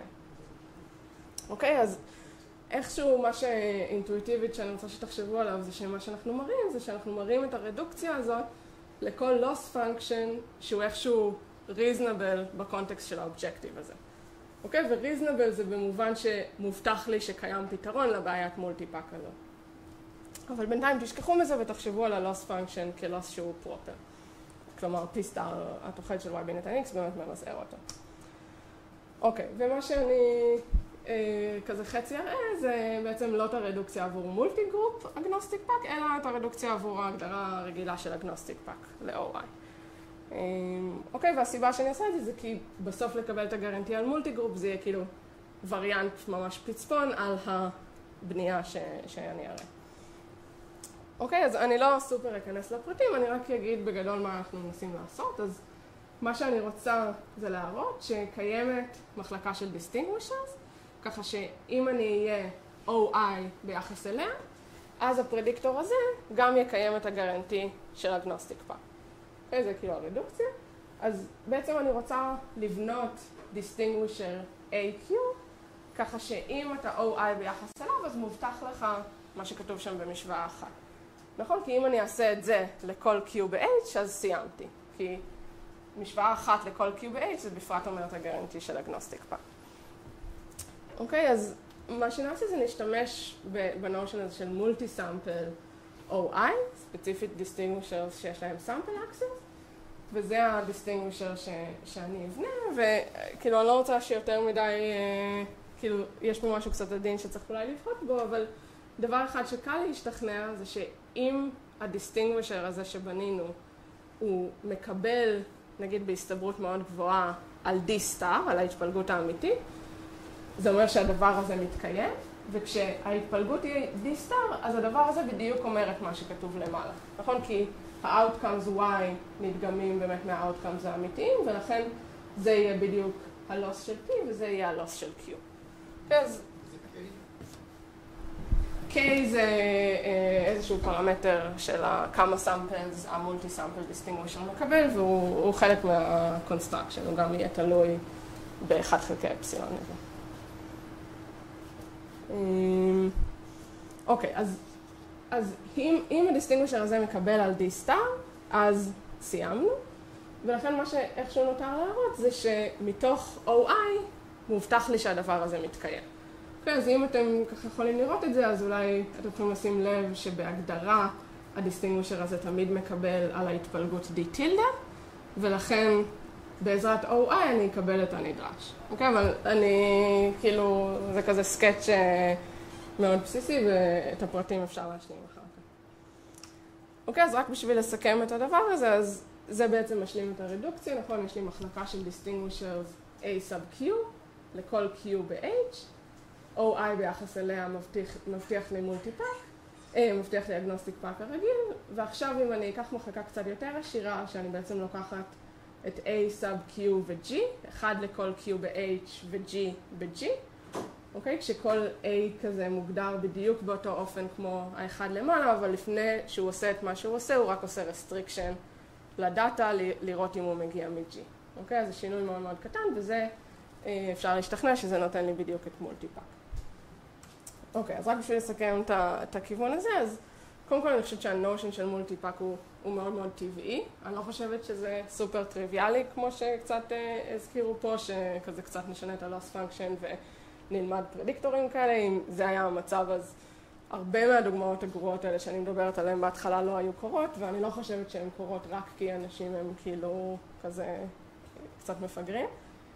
אוקיי, אז איכשהו מה שאינטואיטיבית שאני רוצה שתחשבו עליו זה שמה שאנחנו מראים, זה שאנחנו מראים את הרדוקציה הזאת לכל loss function שהוא איכשהו reasonable בקונטקסט של האובג'קטיב הזה. אוקיי, ו-reasonable זה במובן שמובטח לי שקיים פתרון לבעיית מולטי-פאק הזו. אבל בינתיים תשכחו מזה ותחשבו על ה-loss function כ-loss שהוא proper. כלומר, P סטאר, התוחד של Y בנתן X, באמת ממזער אותו. אוקיי, ומה שאני אה, כזה חצי אראה, זה בעצם לא את הרדוקציה עבור מולטי גרופ אגנוסטיק פאק, אלא את הרדוקציה עבור ההגדרה הרגילה של אגנוסטיק פאק ל-או איי. אה, אוקיי, והסיבה שאני אעשה את זה, זה כי בסוף לקבל את הגרנטי על מולטי גרופ, זה יהיה כאילו וריאנט ממש פצפון על הבנייה ש, שאני אראה. אוקיי, אז אני לא סופר אכנס לפרטים, אני רק אגיד בגדול מה אנחנו מנסים לעשות. אז מה שאני רוצה זה להראות שקיימת מחלקה של distinguishers, ככה שאם אני אהיה או איי ביחס אליה, אז הפרדיקטור הזה גם יקיים את הגרנטי של אגנוסטיק פאק. אוקיי, זה כאילו הרדוקציה. אז בעצם אני רוצה לבנות distinguisher איי קיו, ככה שאם אתה או איי ביחס אליו, אז מובטח לך מה שכתוב שם במשוואה אחת. נכון? כי אם אני אעשה את זה לכל Q ב-H, אז סיימתי. כי משוואה אחת לכל Q ב-H זה בפרט אומרת הגרנטי של אגנוסטיק פאק. אוקיי, אז מה שנעשה זה נשתמש בנושן הזה של מולטי סאמפל או איי, ספציפית distinguishers שיש להם סאמפל אקסס, וזה ה-distinguisher ש- שאני אבנה, וכאילו אני לא רוצה שיותר מדי, אה, כאילו יש פה משהו קצת עדין שצריך אולי לבחוט בו, אבל דבר אחד שקל להשתכנע זה שאם ה-distinguisher הזה שבנינו הוא מקבל, נגיד בהסתברות מאוד גבוהה, על D סטאר, על ההתפלגות האמיתית, זה אומר שהדבר הזה מתקיים, וכשההתפלגות היא D סטאר, אז הדבר הזה בדיוק אומר את מה שכתוב למעלה. נכון? כי ה-outcomes Y נדגמים באמת מה-outcomes האמיתיים, ולכן זה יהיה בדיוק ה-loss של P, וזה יהיה ה-loss של Q. אז K זה איזשהו פרמטר של כמה samples ה-multi-sample distinguisher מקבל, והוא חלק מה-construction, הוא גם יהיה תלוי ב-אחד חלקי אפסילון הזה. אוקיי, אז, אז אם, אם ה-distinguisher הזה מקבל על D סטאר, אז סיימנו, ולכן מה שאיכשהו נותר להראות זה שמתוך O I מובטח לי שהדבר הזה מתקיים. אוקיי, אז אם אתם ככה יכולים לראות את זה, אז אולי אתם יכולים לשים לב שבהגדרה ה-distinguisher הזה תמיד מקבל על ההתפלגות D טילדה, ולכן בעזרת O I אני אקבל את הנדרש. אוקיי, אבל אני, כאילו, זה כזה סקץ' מאוד בסיסי, ואת הפרטים אפשר להשלים אחר כך. אוקיי, אז רק בשביל לסכם את הדבר הזה, אז זה בעצם משלים את הרדוקציה, נכון? יש לי מחלקה של distinguishers A sub Q, לכל Q ב-H, O I ביחס אליה מבטיח, מבטיח לי מולטי-פאק, אה, מבטיח לי אגנוסטיק פאק הרגיל, ועכשיו אם אני אקח מחלקה קצת יותר עשירה, שאני בעצם לוקחת את A sub Q ו-G, אחד לכל Q ב-H ו-G ב-G, אוקיי? כשכל A כזה מוגדר בדיוק באותו אופן כמו האחד למעלה, אבל לפני שהוא עושה את מה שהוא עושה, הוא רק עושה restriction לדאטה, לראות אם הוא מגיע מ-G. אוקיי? אז זה שינוי מאוד מאוד קטן, וזה אפשר להשתכנע שזה נותן לי בדיוק את מולטי-פאק. אוקיי, אז רק בשביל לסכם את הכיוון הזה, אז קודם כל אני חושבת שהנושן של מולטי-פאק הוא, הוא מאוד מאוד טבעי. אני לא חושבת שזה סופר טריוויאלי, כמו שקצת הזכירו פה, שכזה קצת נשנה את ה-loss function ונלמד פרדיקטורים כאלה. אם זה היה המצב, אז הרבה מהדוגמאות הגרועות האלה שאני מדברת עליהן בהתחלה לא היו קורות, ואני לא חושבת שהן קורות רק כי אנשים הם כאילו כזה קצת מפגרים.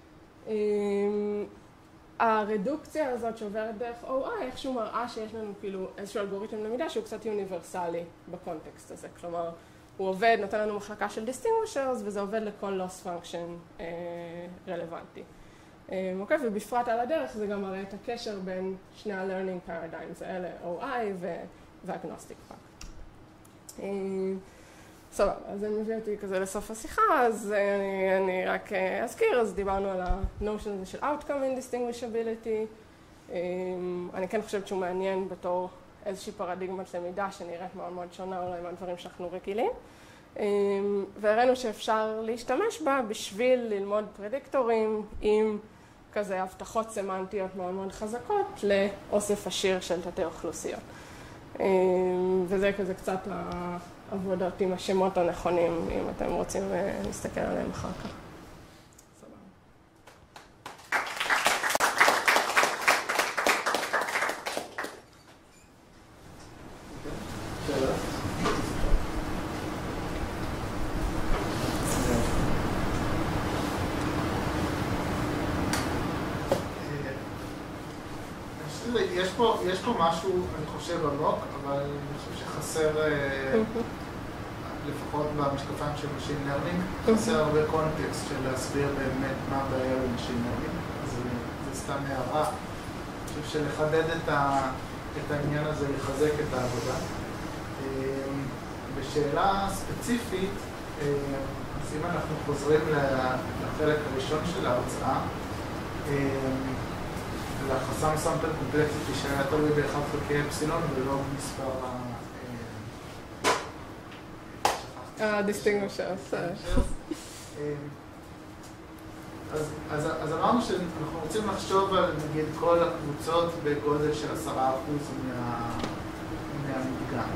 הרדוקציה הזאת שעוברת דרך O I, איכשהו מראה שיש לנו כאילו איזשהו אלגוריתם למידה שהוא קצת אוניברסלי בקונטקסט הזה. כלומר, הוא עובד, נותן לנו מחלקה של distinguishers, וזה עובד לכל loss function רלוונטי. אוקיי, ובפרט על הדרך זה גם מראה את הקשר בין שני ה-learning paradigms האלה, O I וה-agnostic pack. סבבה, אז אני מביא אותי כזה לסוף השיחה, אז אני, אני רק אזכיר, אז דיברנו על ה-notion הזה של outcome in distinguishability. אני כן חושבת שהוא מעניין בתור איזושהי פרדיגמת למידה שנראית מאוד מאוד שונה אולי מהדברים שאנחנו רגילים. והראינו שאפשר להשתמש בה בשביל ללמוד פרדיקטורים עם כזה הבטחות סמנטיות מאוד מאוד חזקות לאוסף עשיר של תתי אוכלוסיות. וזה כזה קצת העבודות עם השמות הנכונים, אם אתם רוצים להסתכל עליהם אחר כך. יש פה, יש פה משהו, אני חושב, עמוק, אבל אני חושב שחסר, לפחות במשקפיים של Machine Learning, חסר הרבה קונטקסט של להסביר באמת מה הבעיה ב-Machine Learning. אז זה סתם הערה. אני חושב שלחדד את, ה, את העניין הזה, לחזק את העבודה. בשאלה ספציפית, אז אם אנחנו חוזרים לחלק הראשון של ההרצאה, לחסם סאמפל קומפלקסיטי שהיה תלוי באחד חלקי אפסילון ולא במספר ה... ה-distinguishers. אז אמרנו שאנחנו רוצים לחשוב על, נגיד, כל הקבוצות בגודל של עשרה אחוז מהמדגם.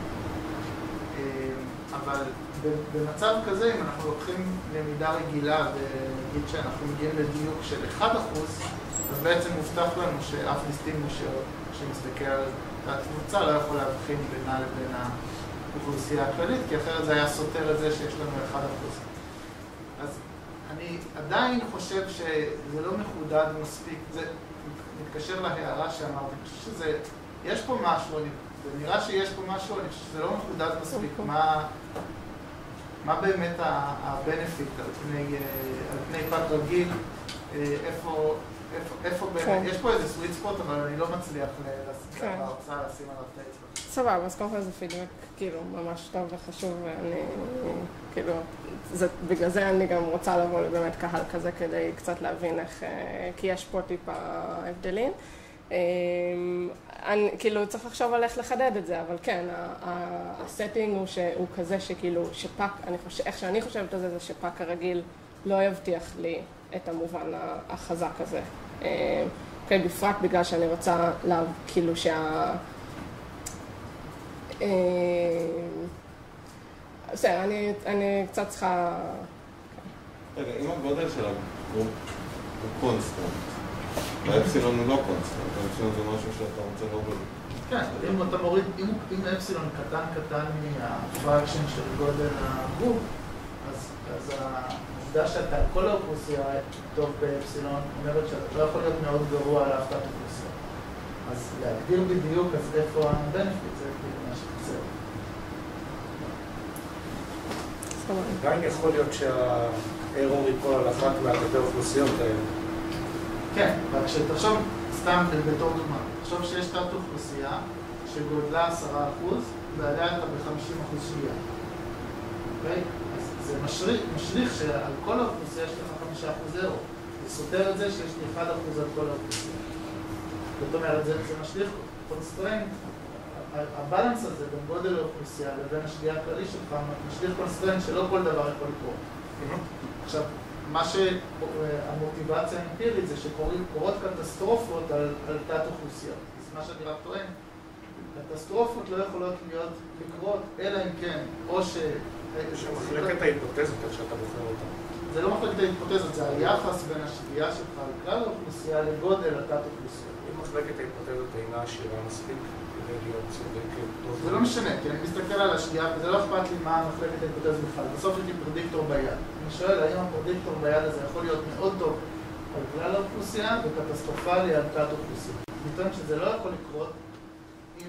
אבל במצב כזה, אם אנחנו לוקחים למידה רגילה ונגיד שאנחנו מגיעים לדיוק של אחד אחוז, אז בעצם מובטח לנו שאף דיסטינגוישר שמסתכל על הקבוצה לא יכול להבחין בינה לבין האוכלוסייה הכללית, כי אחרת זה היה סותר את זה שיש לנו אחד אחוז. אז אני עדיין חושב שזה לא מחודד מספיק, זה מתקשר להערה שאמרתי, אני חושב שזה, יש פה משהו, אני, זה נראה שיש פה משהו, אני חושב שזה לא מחודד מספיק, מה, מה באמת ה-benefit על פני, על פני פאק רגיל, איפה, איפה באמת, יש פה איזה סוויט ספוט, אבל אני לא מצליח בהרצאה לשים עליו את האצבע. סבבה, אז קודם כל זה פידבק כאילו ממש טוב וחשוב, ואני כאילו, בגלל זה אני גם רוצה לבוא לבאמת קהל כזה כדי קצת להבין איך, כי יש פה טיפה הבדלים. אני, כאילו, צריך לחשוב על איך לחדד את זה, אבל כן, הסטינג הוא שהוא כזה שכאילו, שפאק, אני חושב, איך שאני חושבת על זה, זה שפאק הרגיל לא יבטיח לי את המובן החזק הזה. אוקיי, בפרט בגלל שאני רוצה לה, כאילו שה... בסדר, אני, אני קצת צריכה... רגע, אם הגודל של הגרופ הוא קונסטנט, האפסילון הוא לא קונסטנט, האפסילון זה משהו שאתה רוצה להוריד. כן, אם אתה מוריד, אם האפסילון קטן קטן מהפרקשן של גודל הגרופ, אז העובדה שאתה כל האוכלוסייה טוב באפסילון אומרת שאתה לא יכול להיות מאוד גרוע על ההפתעת אוכלוסייה. אז להגדיר בדיוק אז איפה הבנפיט, זה כאילו מה שחסר. עדיין יכול להיות שהאירור ייפול על אחת מהתתי האוכלוסיות האלה. כן, רק שתחשוב, סתם בתור דוגמה, תחשוב שיש תת אוכלוסייה שגודלה עשרה אחוז ועליה אתה ב-חמישים אחוז שלייה. אוקיי? אז זה משליך שעל כל האוכלוסייה יש לך חמישה אחוז אירור. זה סותר את זה שיש לי אחד אחוז על כל האוכלוסייה. זאת אומרת, זה משליך קונסטרנט, הבלנס הזה בין גודל האוכלוסייה לבין השגיאה הכללי שלך, משליך קונסטרנט שלא כל דבר יכול לקרות. עכשיו, מה שהמוטיבציה האמפירית זה שקורות קטסטרופות על, על תת אוכלוסיות. אז מה שאני רק טוען, קטסטרופות לא יכולות להיות לקרות, אלא אם כן, או ש... שמחלקת ההיפותזות, איך שאתה בוחר אותה. זה לא מחלקת ההיפותזות, זה היחס בין השגיאה שלך על כלל האוכלוסייה לגודל התת אוכלוסיות. אם מחלקת ההיפותזות אינה עשירה מספיק כדי להיות צודקת... זה לא משנה, כי אני מסתכל על השגיאה, וזה לא אכפת לי מה מחלקת ההיפותזות בכלל. בסוף יש לי פרדיקטור ביד. אני שואל, האם הפרדיקטור ביד הזה יכול להיות מאוד טוב על כלל האוכלוסייה וקטסטרופלי על תת אוכלוסייה. אני טוען שזה לא יכול לקרות אם...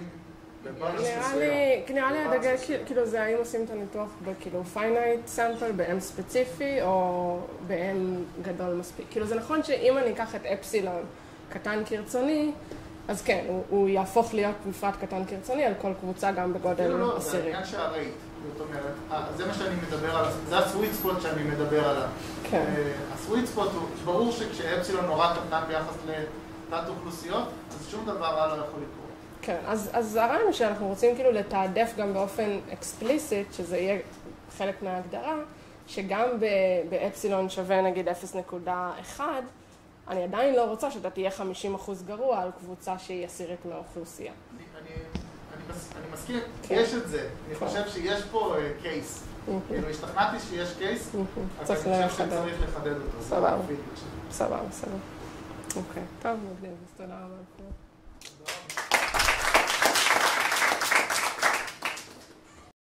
נראה לי הדגל, כאילו זה האם עושים את הניתוח בכאילו finite sample, ב-M ספציפי או ב-M גדול מספיק. כאילו זה נכון שאם אני אקח את אפסילון קטן קרצוני, אז כן, הוא יהפוך להיות מפרט קטן קרצוני על כל קבוצה גם בגודל עשירי. לא, זה העניין שהראית, זאת אומרת, זה מה שאני מדבר עליו, זה הסוויט ספוט שאני מדבר עליו. כן. הסוויט ספוט הוא, ברור שכשאפסילון נורא קטן ביחס לתת אוכלוסיות, אז שום דבר רע לא יכול לקרות. כן, אז, אז הרעיון הוא שאנחנו רוצים כאילו לתעדף גם באופן אקספליסיט, שזה יהיה חלק מההגדרה, שגם באפסילון שווה נגיד אפס נקודה אחת, אני עדיין לא רוצה שאתה תהיה חמישים אחוז גרוע על קבוצה שהיא עשירית מהאוכלוסייה. אני, אני, אני, מס, אני מסכים, כן. יש את זה. אני כן. חושב שיש פה קייס. Uh, כאילו, השתכנעתי שיש קייס, אבל אני חושב שצריך לחדד אותו. סבבה. סבבה, סבבה. אוקיי, טוב, מגניב, אז תודה רבה.